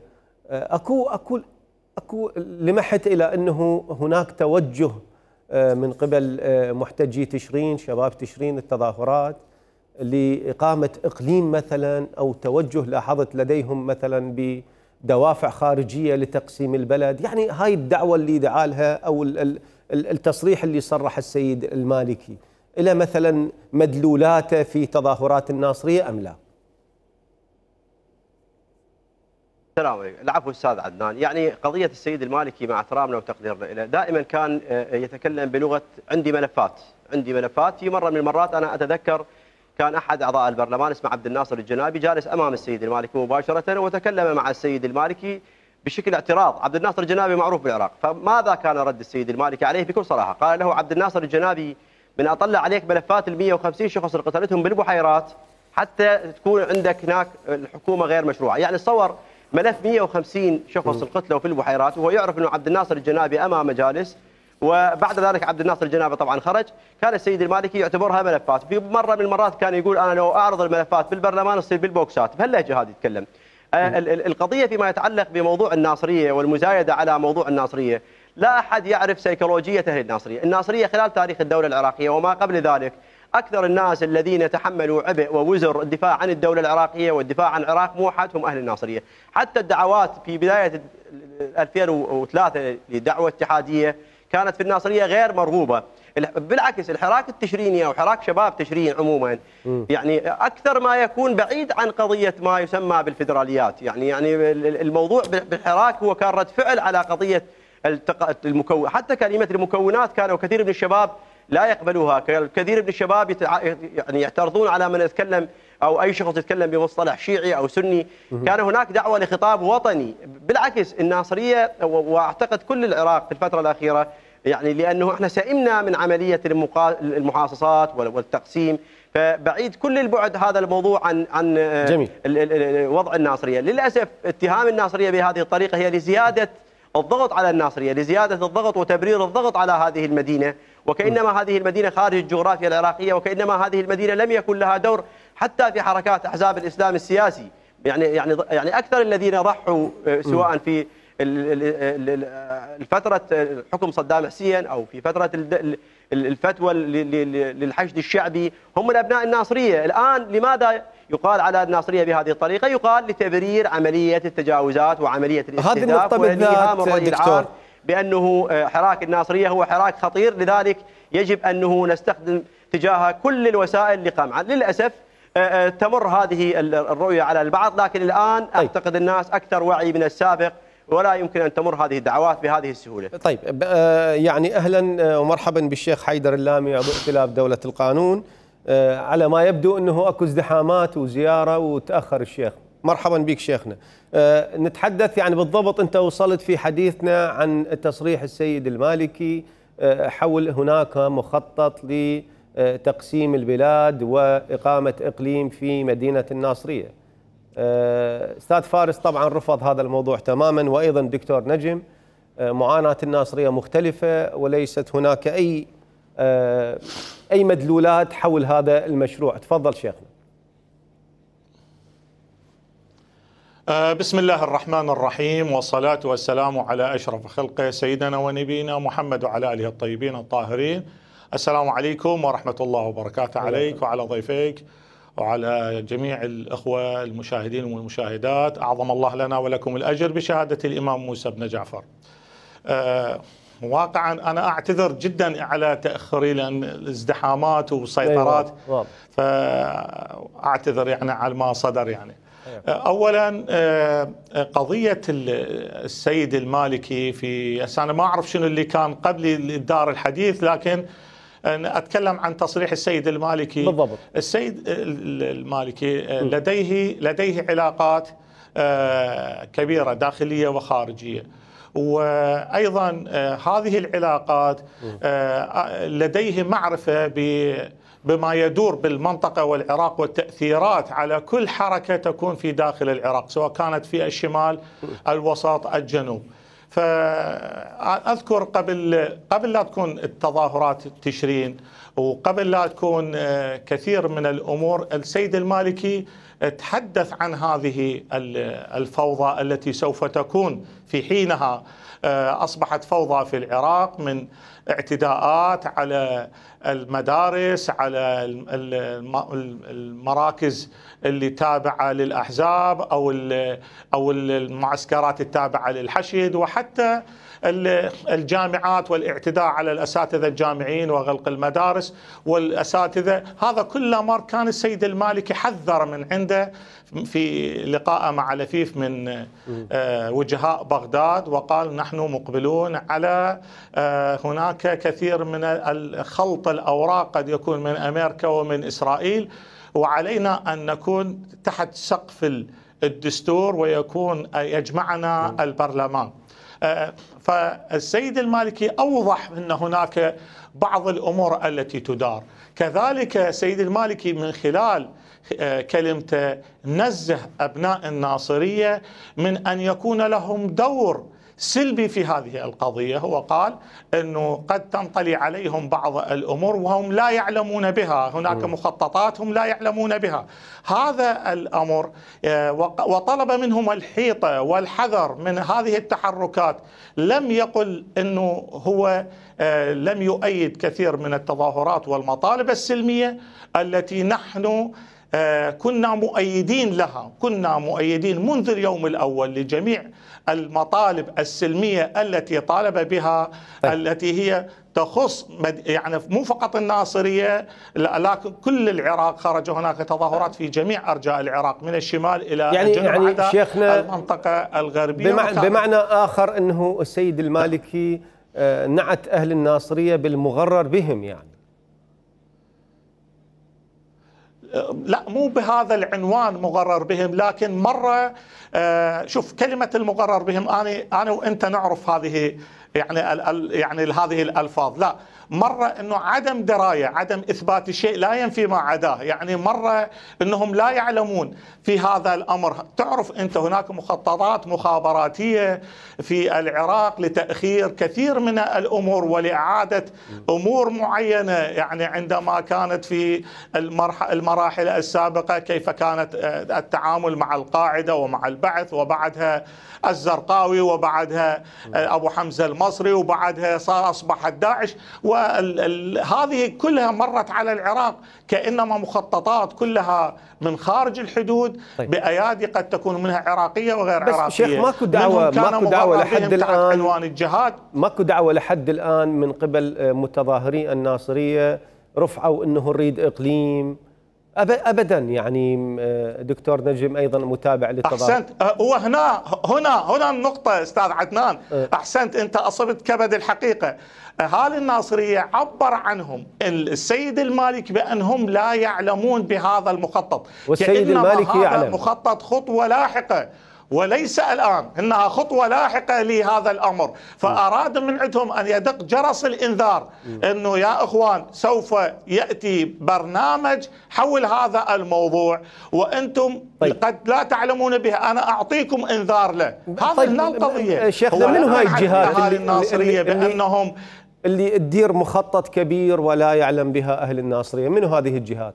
أكو لمحت إلى أنه هناك توجه من قبل محتجي تشرين، شباب تشرين، التظاهرات لإقامة إقليم مثلا، أو توجه لاحظت لديهم مثلا بدوافع خارجية لتقسيم البلد؟ يعني هاي الدعوة اللي دعا لها أو التصريح اللي صرح السيد المالكي إلى مثلا مدلولاته في تظاهرات الناصرية أم لا؟ السلام عليكم. العفو استاذ عدنان. يعني قضيه السيد المالكي مع احترامنا وتقديرنا له دائما كان يتكلم بلغه عندي ملفات. في مره من المرات انا اتذكر كان احد اعضاء البرلمان اسمه عبد الناصر الجنابي جالس امام السيد المالكي مباشره وتكلم مع السيد المالكي بشكل اعتراض. عبد الناصر الجنابي معروف بالعراق، فماذا كان رد السيد المالكي عليه بكل صراحه؟ قال له عبد الناصر الجنابي من اطلع عليك ملفات ال 150 شخص اللي قتلتهم بالبحيرات حتى تكون عندك هناك الحكومه غير مشروعه. يعني تصور ملف 150 شخص القتلوا في البحيرات وهو يعرف انه عبد الناصر الجنابي امامه جالس، وبعد ذلك عبد الناصر الجنابي طبعا خرج. كان السيد المالكي يعتبرها ملفات. في مره من المرات كان يقول انا لو اعرض الملفات بالبرلمان تصير بالبوكسات، بهاللهجه هذه يتكلم. القضيه فيما يتعلق بموضوع الناصريه والمزايده على موضوع الناصريه، لا احد يعرف سيكولوجيه اهل الناصريه. الناصريه خلال تاريخ الدوله العراقيه وما قبل ذلك أكثر الناس الذين تحملوا عبء ووزر الدفاع عن الدولة العراقية والدفاع عن العراق موحد هم أهل الناصرية. حتى الدعوات في بداية 2003 لدعوة اتحادية كانت في الناصرية غير مرغوبة. بالعكس الحراك التشريني أو حراك شباب تشرين عموما يعني أكثر ما يكون بعيد عن قضية ما يسمى بالفيدراليات. يعني الموضوع بالحراك هو كان رد فعل على قضية المكون. حتى كلمة المكونات كانوا كثير من الشباب لا يقبلوها، كثير من الشباب يعني يعترضون على من يتكلم أو أي شخص يتكلم بمصطلح شيعي أو سني. كان هناك دعوة لخطاب وطني. بالعكس الناصرية وأعتقد كل العراق في الفترة الأخيرة يعني لأنه احنا سئمنا من عملية المحاصصات والتقسيم، فبعيد كل البعد هذا الموضوع عن جميل. وضع الناصرية. للأسف اتهام الناصرية بهذه الطريقة هي لزيادة الضغط على الناصرية، لزيادة الضغط وتبرير الضغط على هذه المدينة، وكأنما هذه المدينة خارج الجغرافيا العراقية، وكأنما هذه المدينة لم يكن لها دور حتى في حركات أحزاب الإسلام السياسي. يعني أكثر الذين ضحوا سواء في الفترة حكم صدام حسين أو في فترة الفتوى للحشد الشعبي هم من أبناء الناصرية. الآن لماذا يقال على الناصرية بهذه الطريقة؟ يقال لتبرير عملية التجاوزات وعملية الاستهداف والإيهام الرأي العام بأنه حراك الناصرية هو حراك خطير، لذلك يجب أنه نستخدم تجاهه كل الوسائل لقمعه. للأسف تمر هذه الرؤية على البعض، لكن الآن أعتقد الناس أكثر وعي من السابق ولا يمكن أن تمر هذه الدعوات بهذه السهولة. طيب يعني أهلا ومرحبا بالشيخ حيدر اللامي عضو ائتلاف دولة القانون. على ما يبدو أنه أكو ازدحامات وزيارة وتأخر الشيخ. مرحبا بك شيخنا. نتحدث يعني بالضبط، أنت وصلت في حديثنا عن تصريح السيد المالكي حول هناك مخطط لتقسيم البلاد وإقامة إقليم في مدينة الناصرية. أستاذ فارس طبعا رفض هذا الموضوع تماما، وأيضا دكتور نجم معاناة الناصرية مختلفة وليست هناك أي مدلولات حول هذا المشروع. تفضل شيخنا. بسم الله الرحمن الرحيم، والصلاة والسلام على أشرف خلقه سيدنا ونبينا محمد وعلى آله الطيبين الطاهرين. السلام عليكم ورحمة الله وبركاته عليك وعلى ضيفيك وعلى جميع الأخوة المشاهدين والمشاهدات. أعظم الله لنا ولكم الأجر بشهادة الإمام موسى بن جعفر. واقعا أنا أعتذر جدا على تأخري لأن الازدحامات والسيطرات، فأعتذر يعني على ما صدر. يعني أولا قضية السيد المالكي، في أنا ما أعرف شنو اللي كان قبل دار الحديث، لكن أتكلم عن تصريح السيد المالكي بالضبط. السيد المالكي لديه علاقات كبيرة داخلية وخارجية، وأيضا هذه العلاقات لديه معرفة بما يدور بالمنطقة والعراق والتأثيرات على كل حركة تكون في داخل العراق، سواء كانت في الشمال الوسط الجنوب. فأذكر قبل لا تكون التظاهرات تشرين وقبل لا تكون كثير من الأمور، السيد المالكي تحدث عن هذه الفوضى التي سوف تكون في حينها. أصبحت فوضى في العراق من اعتداءات على المدارس، على المراكز اللي تابعة للأحزاب أو المعسكرات التابعة للحشد، وحتى الجامعات والاعتداء على الأساتذة الجامعيين وغلق المدارس والأساتذة. هذا كل أمر كان السيد المالكي حذر من عنده في لقاء مع لفيف من وجهاء بغداد، وقال نحن مقبلون على هناك كثير من الخلط الأوراق قد يكون من أمريكا ومن إسرائيل، وعلينا أن نكون تحت سقف الدستور ويكون يجمعنا البرلمان. فالسيد المالكي أوضح أن هناك بعض الأمور التي تدار. كذلك السيد المالكي من خلال كلمته نزه أبناء الناصرية من أن يكون لهم دور سلبي في هذه القضية. هو قال أنه قد تنطلي عليهم بعض الأمور وهم لا يعلمون بها، هناك مخططات هم لا يعلمون بها. هذا الأمر وطلب منهم الحيطة والحذر من هذه التحركات. لم يقل أنه هو لم يؤيد كثير من التظاهرات والمطالب السلمية التي نحن كنا مؤيدين لها، كنا مؤيدين منذ اليوم الأول لجميع المطالب السلمية التي طالب بها، التي هي تخص يعني مو فقط الناصرية لكن كل العراق. خرج هناك تظاهرات في جميع أرجاء العراق من الشمال إلى الجنوب عدا شيخنا المنطقة الغربية. بمعنى آخر أنه السيد المالكي نعت أهل الناصرية بالمغرر بهم يعني. لا مو بهذا العنوان مغرر بهم، لكن مرة شوف كلمة المغرر بهم أنا وأنت نعرف هذه يعني هذه الألفاظ. لا، مرة أنه عدم دراية، عدم إثبات الشيء لا ينفي ما عداه. يعني مرة أنهم لا يعلمون في هذا الأمر. تعرف أنت هناك مخططات مخابراتية في العراق لتأخير كثير من الأمور ولإعادة أمور معينة. يعني عندما كانت في المراحل السابقة كيف كانت التعامل مع القاعدة ومع البعث، وبعدها الزرقاوي، وبعدها أبو حمزة المصري، وبعدها أصبحت داعش، وهذه كلها مرت على العراق كأنما مخططات كلها من خارج الحدود. طيب. بأيادي قد تكون منها عراقية وغير عراقية. بس شيخ ماكو دعوة لحد الآن، عنوان الجهاد ماكو دعوة لحد الآن من قبل متظاهري الناصرية رفعوا أنه نريد إقليم أبدا. يعني دكتور نجم أيضا متابع للتظاهر. أحسنت. هنا النقطة أستاذ عدنان. أحسنت، أنت أصبت كبد الحقيقة. أهالي الناصرية عبر عنهم السيد المالكي بأنهم لا يعلمون بهذا المخطط، والسيد المالكي يعلم. هذا مخطط خطوة لاحقة، وليس الآن، إنها خطوة لاحقة لهذا الأمر. فأراد من عندهم أن يدق جرس الإنذار أنه يا إخوان سوف يأتي برنامج حول هذا الموضوع وأنتم قد لا تعلمون به، أنا أعطيكم إنذار له. هذا القضية. شيخنا، منو هاي الجهات الناصرية بأنهم اللي تدير مخطط كبير ولا يعلم بها أهل الناصرية؟ منو هذه الجهات؟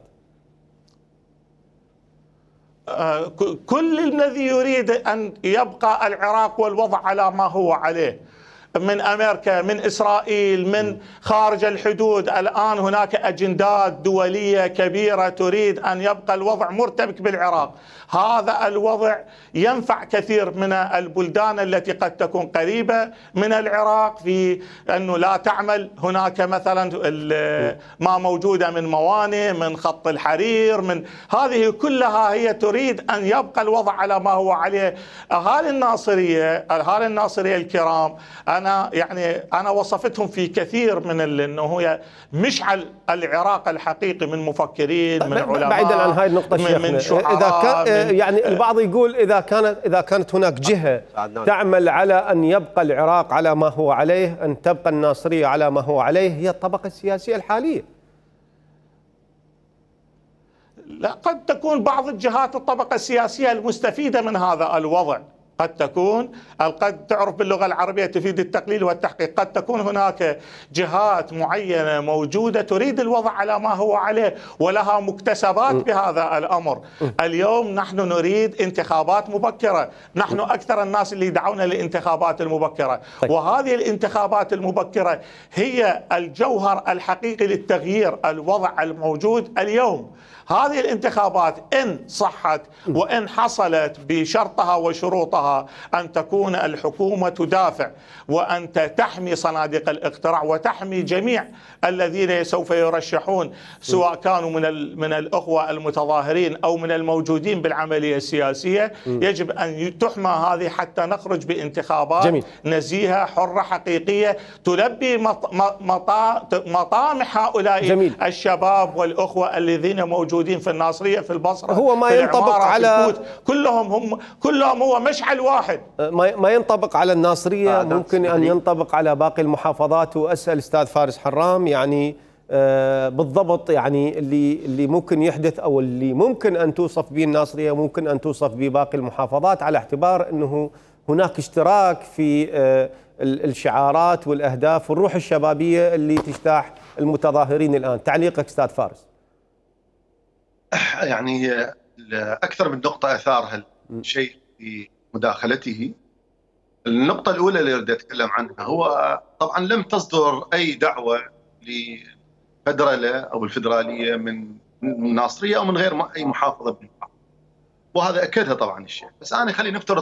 كل الذي يريد أن يبقى العراق والوضع على ما هو عليه، من أمريكا، من إسرائيل، من خارج الحدود. الآن هناك أجندات دولية كبيرة تريد أن يبقى الوضع مرتبك بالعراق. هذا الوضع ينفع كثير من البلدان التي قد تكون قريبة من العراق في أنه لا تعمل هناك مثلا ما موجودة من موانئ، من خط الحرير، من هذه كلها هي تريد أن يبقى الوضع على ما هو عليه. أهالي الناصرية الكرام، أنا وصفتهم في كثير من أنه هي مشعل العراق الحقيقي من مفكرين، من علماء، بعيدا عن هاي النقطة من شعراء. يعني البعض يقول إذا كانت هناك جهة تعمل على أن يبقى العراق على ما هو عليه، أن تبقى الناصرية على ما هو عليه، هي الطبقة السياسية الحالية. لا، قد تكون بعض الجهات الطبقة السياسية المستفيدة من هذا الوضع، قد تعرف باللغة العربية تفيد التقليل والتحقيق. قد تكون هناك جهات معينة موجودة تريد الوضع على ما هو عليه ولها مكتسبات بهذا الأمر. اليوم نحن نريد انتخابات مبكرة، نحن أكثر الناس اللي دعونا للانتخابات المبكرة، وهذه الانتخابات المبكرة هي الجوهر الحقيقي للتغيير الوضع الموجود اليوم. هذه الانتخابات إن صحت وإن حصلت بشرطها وشروطها أن تكون الحكومة تدافع وأن تحمي صناديق الاقتراع وتحمي جميع الذين سوف يرشحون، سواء كانوا من الأخوة المتظاهرين أو من الموجودين بالعملية السياسية، يجب أن تحمى هذه حتى نخرج بانتخابات نزيهة حرة حقيقية تلبي مطامح هؤلاء الشباب والأخوة الذين موجودين في الناصرية، في البصرة، هو ما في ينطبق على كلهم هو مشعل واحد. ما ينطبق على الناصرية ممكن أن ينطبق على باقي المحافظات. وأسأل أستاذ فارس حرام يعني بالضبط، يعني اللي ممكن يحدث أو اللي ممكن أن توصف به الناصرية ممكن أن توصف بباقي المحافظات، على اعتبار أنه هناك اشتراك في الشعارات والأهداف والروح الشبابية اللي تجتاح المتظاهرين الآن. تعليقك أستاذ فارس؟ يعني أكثر من نقطة أثارها الشيخ في مداخلته. النقطة الأولى اللي أريد أتكلم عنها هو طبعا لم تصدر أي دعوة لفدرالة أو الفدرالية من الناصرية أو من غير أي محافظة بالمحافظة، وهذا أكدها طبعا الشيخ. بس أنا خلينا نفترض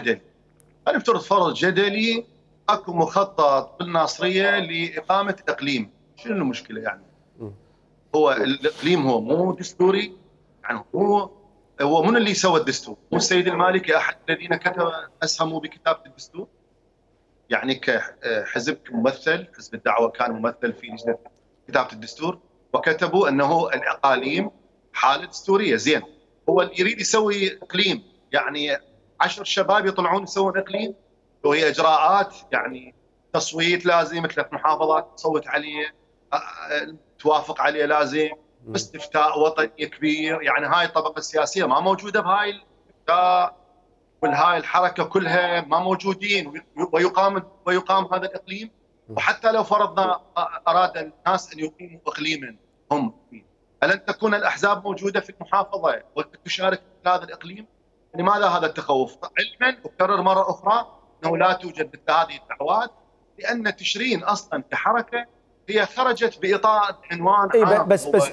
فرض جدلي أكو مخطط بالناصرية لإقامة إقليم. شنو المشكلة يعني؟ هو الإقليم هو مو دستوري، يعني هو من اللي سوى الدستور؟ مو السيد المالكي أحد الذين أسهموا بكتابة الدستور؟ يعني كحزب ممثل، حزب الدعوة كان ممثل في لجنة كتابة الدستور، وكتبوا أنه الأقاليم حالة دستورية. زين، هو اللي يريد يسوي إقليم، يعني 10 شباب يطلعون يسوون إقليم، وهي إجراءات يعني تصويت لازم، 3 محافظات تصوت عليه، توافق عليه لازم، استفتاء وطني كبير. يعني هاي الطبقة السياسية ما موجودة بهاي الاستفتاء والهاي الحركة كلها ما موجودين، ويقام هذا الإقليم. وحتى لو فرضنا أراد الناس أن يقيموا إقليما هم فيه، ألن تكون الأحزاب موجودة في المحافظة وتشارك في هذا الإقليم؟ لماذا هذا التخوف؟ علما أكرر مرة أخرى أنه لا توجد مثل هذه الدعوات، لأن تشرين أصلا كحركة هي خرجت بإطار عنوان عام.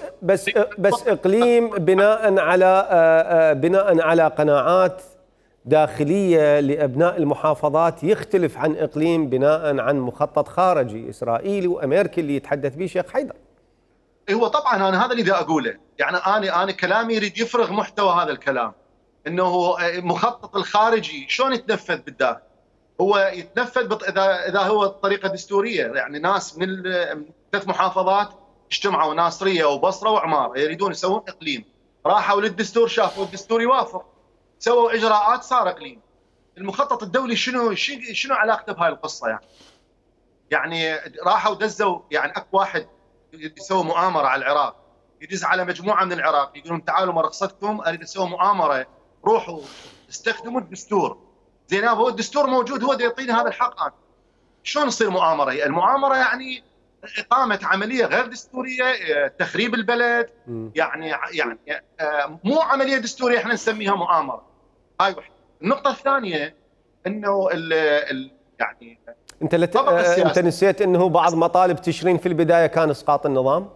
بس إقليم بناء على قناعات داخلية لأبناء المحافظات يختلف عن إقليم بناء عن مخطط خارجي إسرائيلي وأمريكي اللي يتحدث به شيخ حيدر. هو طبعا أنا هذا اللي دا أقوله، يعني أنا كلامي يريد يفرغ محتوى هذا الكلام، إنه مخطط الخارجي شلون يتنفذ بالداخل؟ هو يتنفذ إذا هو طريقة دستورية. يعني ناس من 3 محافظات اجتمعوا، ناصرية وبصرة وعمارة، يريدون يسوون إقليم، راحوا للدستور شافوا الدستور يوافق، سووا إجراءات صار إقليم. المخطط الدولي شنو علاقته بهاي القصه يعني راحوا دزوا يعني اكو واحد يسوي مؤامره على العراق، يدز على مجموعه من العراق يقولون تعالوا مرخصتكم اريد اسوي مؤامره، روحوا استخدموا الدستور. زين هو الدستور موجود، هو يعطيني هذا الحق انا. شلون يصير مؤامره؟ المؤامره يعني اقامه عمليه غير دستوريه، تخريب البلد، يعني مو عمليه دستوريه احنا نسميها مؤامره. هاي وحده. النقطه الثانيه انه يعني انت نسيت انه بعض مطالب تشرين في البدايه كان اسقاط النظام؟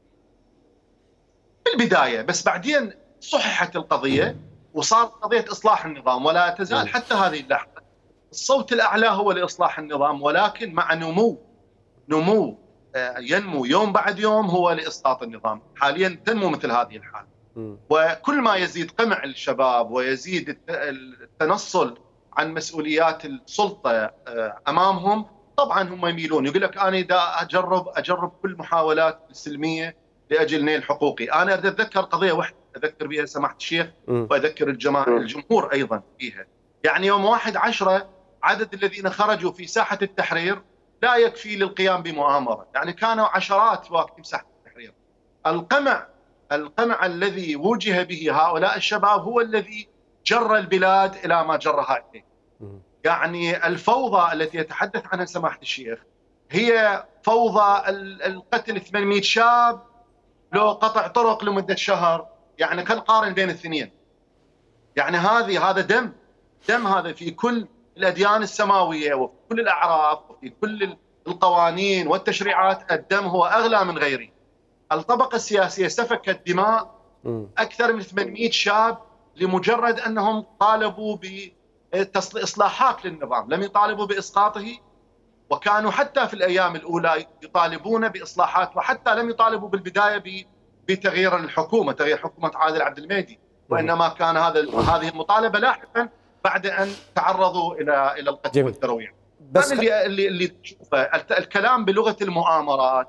في البدايه، بس بعدين صححت القضيه وصارت قضيه اصلاح النظام، ولا تزال حتى هذه اللحظه الصوت الاعلى هو لاصلاح النظام، ولكن مع نمو ينمو يوم بعد يوم هو لاسقاط النظام. حاليا تنمو مثل هذه الحاله، وكل ما يزيد قمع الشباب ويزيد التنصل عن مسؤوليات السلطه امامهم، طبعا هم يميلون. يقول لك انا دا اجرب كل محاولات السلميه لاجل نيل حقوقي. انا اتذكر قضيه واحده اذكر بها سماحه الشيخ واذكر الجمهور ايضا فيها. يعني يوم 1/10 عدد الذين خرجوا في ساحه التحرير لا يكفي للقيام بمؤامره، يعني كانوا عشرات واقفين ساحه التحرير. القمع الذي وجه به هؤلاء الشباب هو الذي جر البلاد الى ما جرها اليه. يعني الفوضى التي يتحدث عنها سماحه الشيخ هي فوضى القتل 800 شاب لو قطع طرق لمده شهر، يعني كالقارن بين الاثنين. يعني هذا دم هذا في كل الاديان السماويه وفي كل الاعراف وفي كل القوانين والتشريعات، الدم هو اغلى من غيره. الطبقه السياسيه سفكت دماء اكثر من 800 شاب لمجرد انهم طالبوا باصلاحات للنظام، لم يطالبوا باسقاطه. وكانوا حتى في الايام الاولى يطالبون باصلاحات، وحتى لم يطالبوا بالبدايه بتغيير الحكومه، تغيير حكومه عادل عبد المهدي، وانما كان هذه المطالبه لاحقا بعد ان تعرضوا الى القتل والترويع. بس اللي تشوفه الكلام بلغه المؤامرات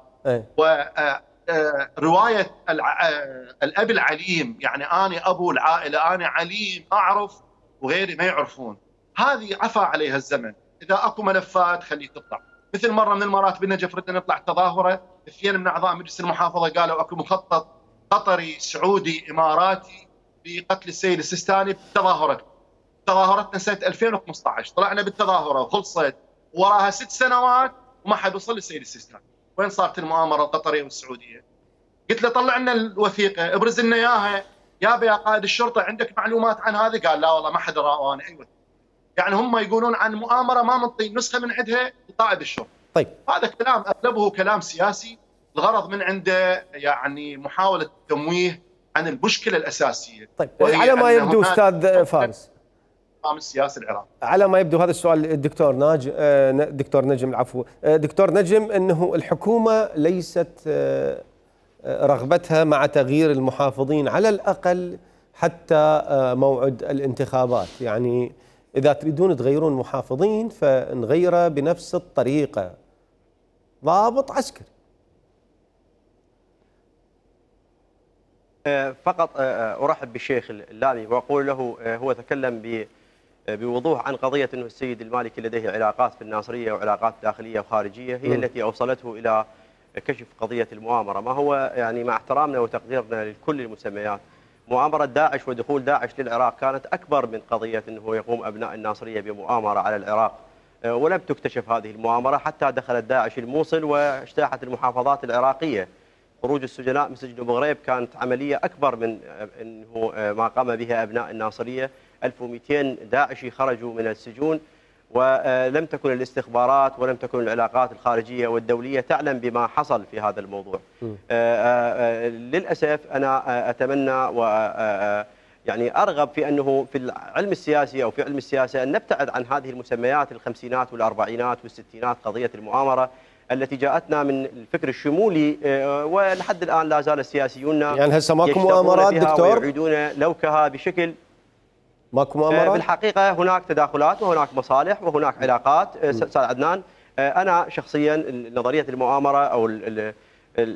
وروايه الاب العليم، يعني انا ابو العائله، انا عليم اعرف وغيري ما يعرفون. هذه عفى عليها الزمن. اذا اكو ملفات خليه تطلع. مثل مره من المرات بالنجف ردنا نطلع تظاهره، اثنين من اعضاء مجلس المحافظه قالوا اكو مخطط قطري سعودي اماراتي بقتل السيد السيستاني تظاهرتنا سنه 2015، طلعنا بالتظاهره وخلصت وراها 6 سنوات وما حد وصل للسيد السيستاني. وين صارت المؤامره القطريه والسعوديه؟ قلت له طلع لنا الوثيقه، ابرز لنا اياها يا قائد الشرطه، عندك معلومات عن هذا؟ قال لا والله ما حد رأى. ايوه، يعني هم يقولون عن مؤامره ما منطي نسخه من عندها لقائد الشرطه. طيب هذا كلام اغلبه كلام سياسي، الغرض من عنده يعني محاوله التمويه عن المشكله الاساسيه. طيب على ما يبدو استاذ فارس السياسي العراقي، على ما يبدو هذا السؤال الدكتور دكتور نجم العفو دكتور نجم، انه الحكومه ليست رغبتها مع تغيير المحافظين على الاقل حتى موعد الانتخابات. يعني اذا تريدون تغيرون محافظين فنغيره بنفس الطريقه، ضابط عسكري. فقط ارحب بالشيخ اللامي واقول له هو تكلم بوضوح عن قضيه انه السيد المالكي لديه علاقات في الناصريه وعلاقات داخليه وخارجيه هي التي اوصلته الى كشف قضيه المؤامره. ما هو يعني مع احترامنا وتقديرنا لكل المسميات، مؤامره داعش ودخول داعش للعراق كانت اكبر من قضيه انه يقوم ابناء الناصريه بمؤامره على العراق، ولم تكتشف هذه المؤامره حتى دخلت داعش الموصل واجتاحت المحافظات العراقيه. خروج السجناء من سجن ابو غريب كانت عمليه اكبر من انه ما قام بها ابناء الناصريه. 1200 داعشي خرجوا من السجون، ولم تكن الاستخبارات ولم تكن العلاقات الخارجيه والدوليه تعلم بما حصل في هذا الموضوع. للاسف انا اتمنى و يعني ارغب في انه في العلم السياسي او في علم السياسه ان نبتعد عن هذه المسميات الخمسينات والاربعينات والستينات، قضيه المؤامره التي جاءتنا من الفكر الشمولي، ولحد الان لا زال السياسيون يعني هسه ماكو مؤامرات دكتور؟ ويعيدون لوكها بشكل ماكو مؤامرات؟ بالحقيقه هناك تداخلات وهناك مصالح وهناك علاقات. استاذ عدنان، انا شخصيا نظريه المؤامره او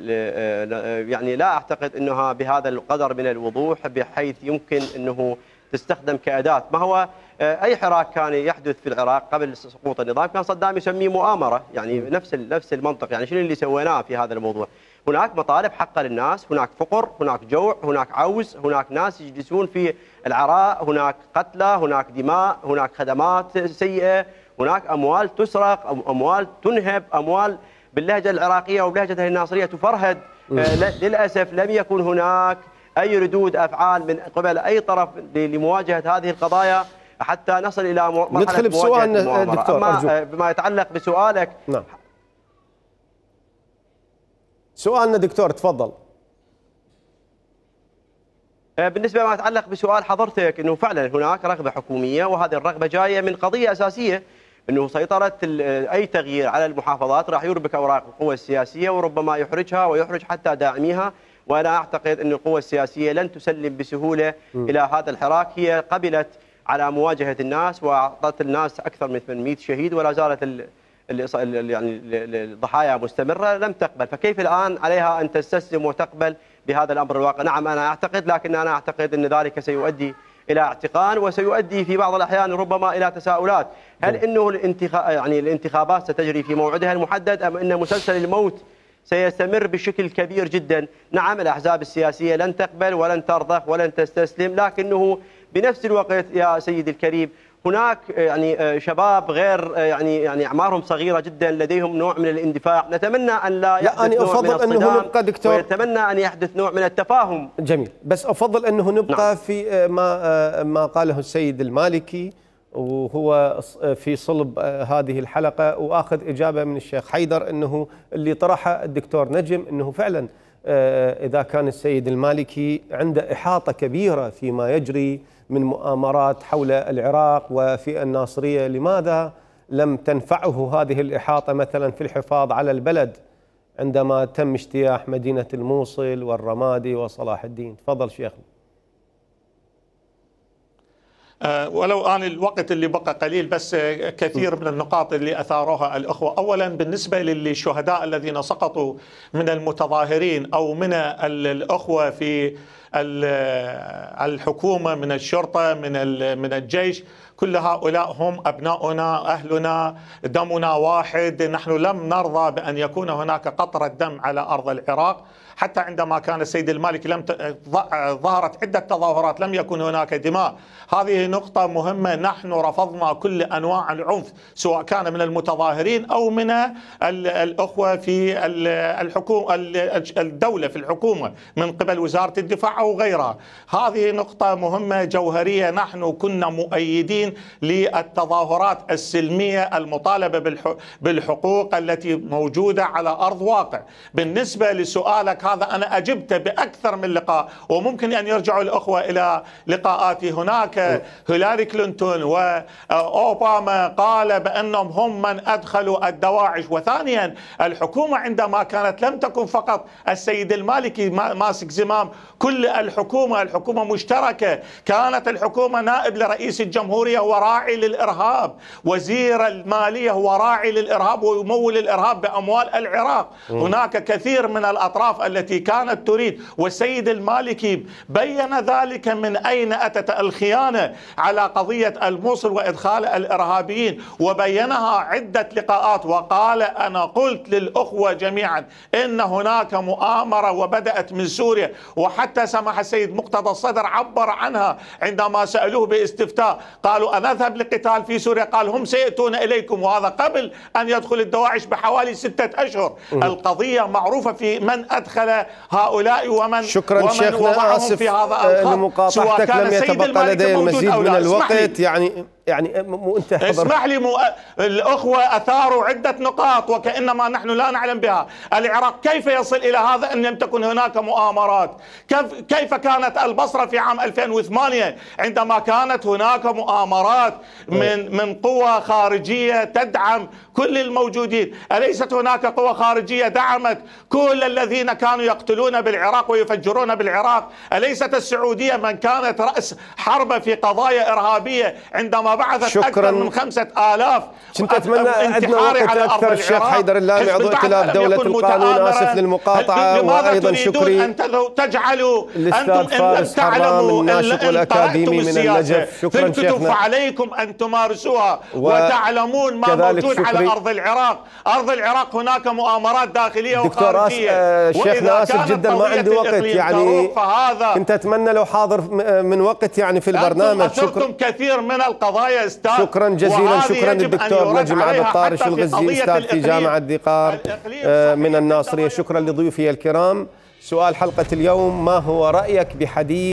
يعني لا اعتقد انها بهذا القدر من الوضوح بحيث يمكن انه تستخدم كأداة. ما هو أي حراك كان يحدث في العراق قبل سقوط النظام كان صدام يسميه مؤامرة، يعني نفس المنطق. يعني شنو اللي سويناه في هذا الموضوع؟ هناك مطالب حقة للناس، هناك فقر، هناك جوع، هناك عوز، هناك ناس يجلسون في العراء، هناك قتلى، هناك دماء، هناك خدمات سيئة، هناك أموال تسرق، أموال تنهب، أموال باللهجة العراقية وبلهجة الناصرية تفرهد. للأسف لم يكن هناك أي ردود أفعال من قبل أي طرف لمواجهة هذه القضايا حتى نصل إلى مرحلة ندخل بسؤالنا دكتور أرجو. بما يتعلق بسؤالك. نعم. سؤالنا دكتور تفضل. بالنسبة لما يتعلق بسؤال حضرتك أنه فعلا هناك رغبة حكومية، وهذه الرغبة جاية من قضية أساسية أنه سيطرة أي تغيير على المحافظات راح يربك أوراق القوى السياسية وربما يحرجها ويحرج حتى داعميها. وأنا أعتقد أن القوى السياسية لن تسلم بسهولة إلى هذا الحراك. هي قبلت على مواجهة الناس وأعطت الناس أكثر من 800 شهيد ولا زالت يعني الضحايا مستمرة، لم تقبل. فكيف الآن عليها أن تستسلم وتقبل بهذا الأمر الواقع؟ نعم أنا أعتقد، لكن أنا أعتقد أن ذلك سيؤدي إلى اعتقال وسيؤدي في بعض الأحيان ربما إلى تساؤلات. هل إنه الانتخابات ستجري في موعدها المحدد أم أن مسلسل الموت سيستمر بشكل كبير جدا؟ نعم الأحزاب السياسية لن تقبل ولن ترضخ ولن تستسلم، لكنه بنفس الوقت يا سيدي الكريم هناك يعني شباب غير يعني أعمارهم صغيرة جدا لديهم نوع من الاندفاع. نتمنى أن لا يحدث أنا نوع من أفضل أنه نبقى دكتور، ونتمنى أن يحدث نوع من التفاهم. جميل، بس أفضل أنه نبقى نعم. في ما قاله السيد المالكي وهو في صلب هذه الحلقة، وآخذ إجابة من الشيخ حيدر أنه اللي طرحه الدكتور نجم أنه فعلا إذا كان السيد المالكي عنده إحاطة كبيرة فيما يجري من مؤامرات حول العراق وفي الناصرية، لماذا لم تنفعه هذه الإحاطة مثلا في الحفاظ على البلد عندما تم اجتياح مدينة الموصل والرمادي وصلاح الدين؟ تفضل شيخنا. ولو أن الوقت اللي بقى قليل، بس كثير من النقاط اللي أثاروها الأخوة. أولا بالنسبة للشهداء الذين سقطوا من المتظاهرين أو من الأخوة في الحكومة، من الشرطة، من الجيش، كل هؤلاء هم أبناؤنا، أهلنا، دمنا واحد. نحن لم نرضى بأن يكون هناك قطرة دم على أرض العراق. حتى عندما كان السيد المالكي ظهرت عدة تظاهرات لم يكن هناك دماء. هذه نقطة مهمة. نحن رفضنا كل أنواع العنف سواء كان من المتظاهرين أو من الأخوة في الحكومة، الدولة في الحكومة من قبل وزارة الدفاع أو غيرها. هذه نقطة مهمة جوهرية. نحن كنا مؤيدين للتظاهرات السلمية المطالبة بالحقوق التي موجودة على أرض واقع. بالنسبة لسؤالك هذا أنا أجبت بأكثر من لقاء، وممكن أن يرجعوا الأخوة إلى لقاءاتي. هناك هيلاري كلينتون وأوباما قال بأنهم هم من أدخلوا الدواعش. وثانيا الحكومة عندما كانت لم تكن فقط السيد المالكي ماسك زمام كل الحكومة مشتركة. كانت الحكومة نائب لرئيس الجمهورية هو راعي للإرهاب، وزير المالية هو راعي للإرهاب ويمول الإرهاب بأموال العراق. هناك كثير من الأطراف التي كانت تريد، والسيد المالكي بين ذلك من أين أتت الخيانة على قضية الموصل وإدخال الإرهابيين، وبينها عدة لقاءات. وقال أنا قلت للأخوة جميعا إن هناك مؤامرة وبدأت من سوريا، وحتى سمح السيد مقتدى الصدر عبر عنها عندما سألوه باستفتاء. قالوا أنذهب لقتال في سوريا؟ قال هم سيأتون إليكم، وهذا قبل أن يدخل الدواعش بحوالي 6 أشهر. القضية معروفة في من أدخل هؤلاء ومن وضعهم في هذا الخط. سواء كان لم يتبقى لدي المزيد من الوقت. يعني انت اسمح لي الأخوة أثاروا عدة نقاط وكأنما نحن لا نعلم بها. العراق كيف يصل إلى هذا أن لم تكن هناك مؤامرات؟ كيف كانت البصرة في عام 2008 عندما كانت هناك مؤامرات مؤامرات من قوى خارجية تدعم كل الموجودين. أليست هناك قوى خارجية دعمت كل الذين كانوا يقتلون بالعراق ويفجرون بالعراق؟ أليست السعودية من كانت رأس حرب في قضايا إرهابية عندما بعثت أكثر من 5000 كنت أتمنى عندنا وقت أكثر. الشيخ حيدر اللامي عضو ائتلاف دولة القانون، آسف للمقاطعة، وأيضا شكري أن تجعلوا الأستاذ فارس حرام الناشط والأكاديمي من النجف. شكرا شيخنا. فعليكم أن تمارسوها وتعلمون ما موجود على أرض العراق. أرض العراق هناك مؤامرات داخلية وخارجية. شيخنا آسف جدا ما عندي وقت، يعني كنت أتمنى لو حاضر من وقت يعني في البرنامج. شكرا كثير من القضايا أستاذ، شكرا جزيلا. شكرا للدكتور نجم عبد الطارش الغزي، أستاذ في جامعة ديقار من الناصرية. شكرا لضيوفي الكرام. سؤال حلقة اليوم: ما هو رأيك بحديث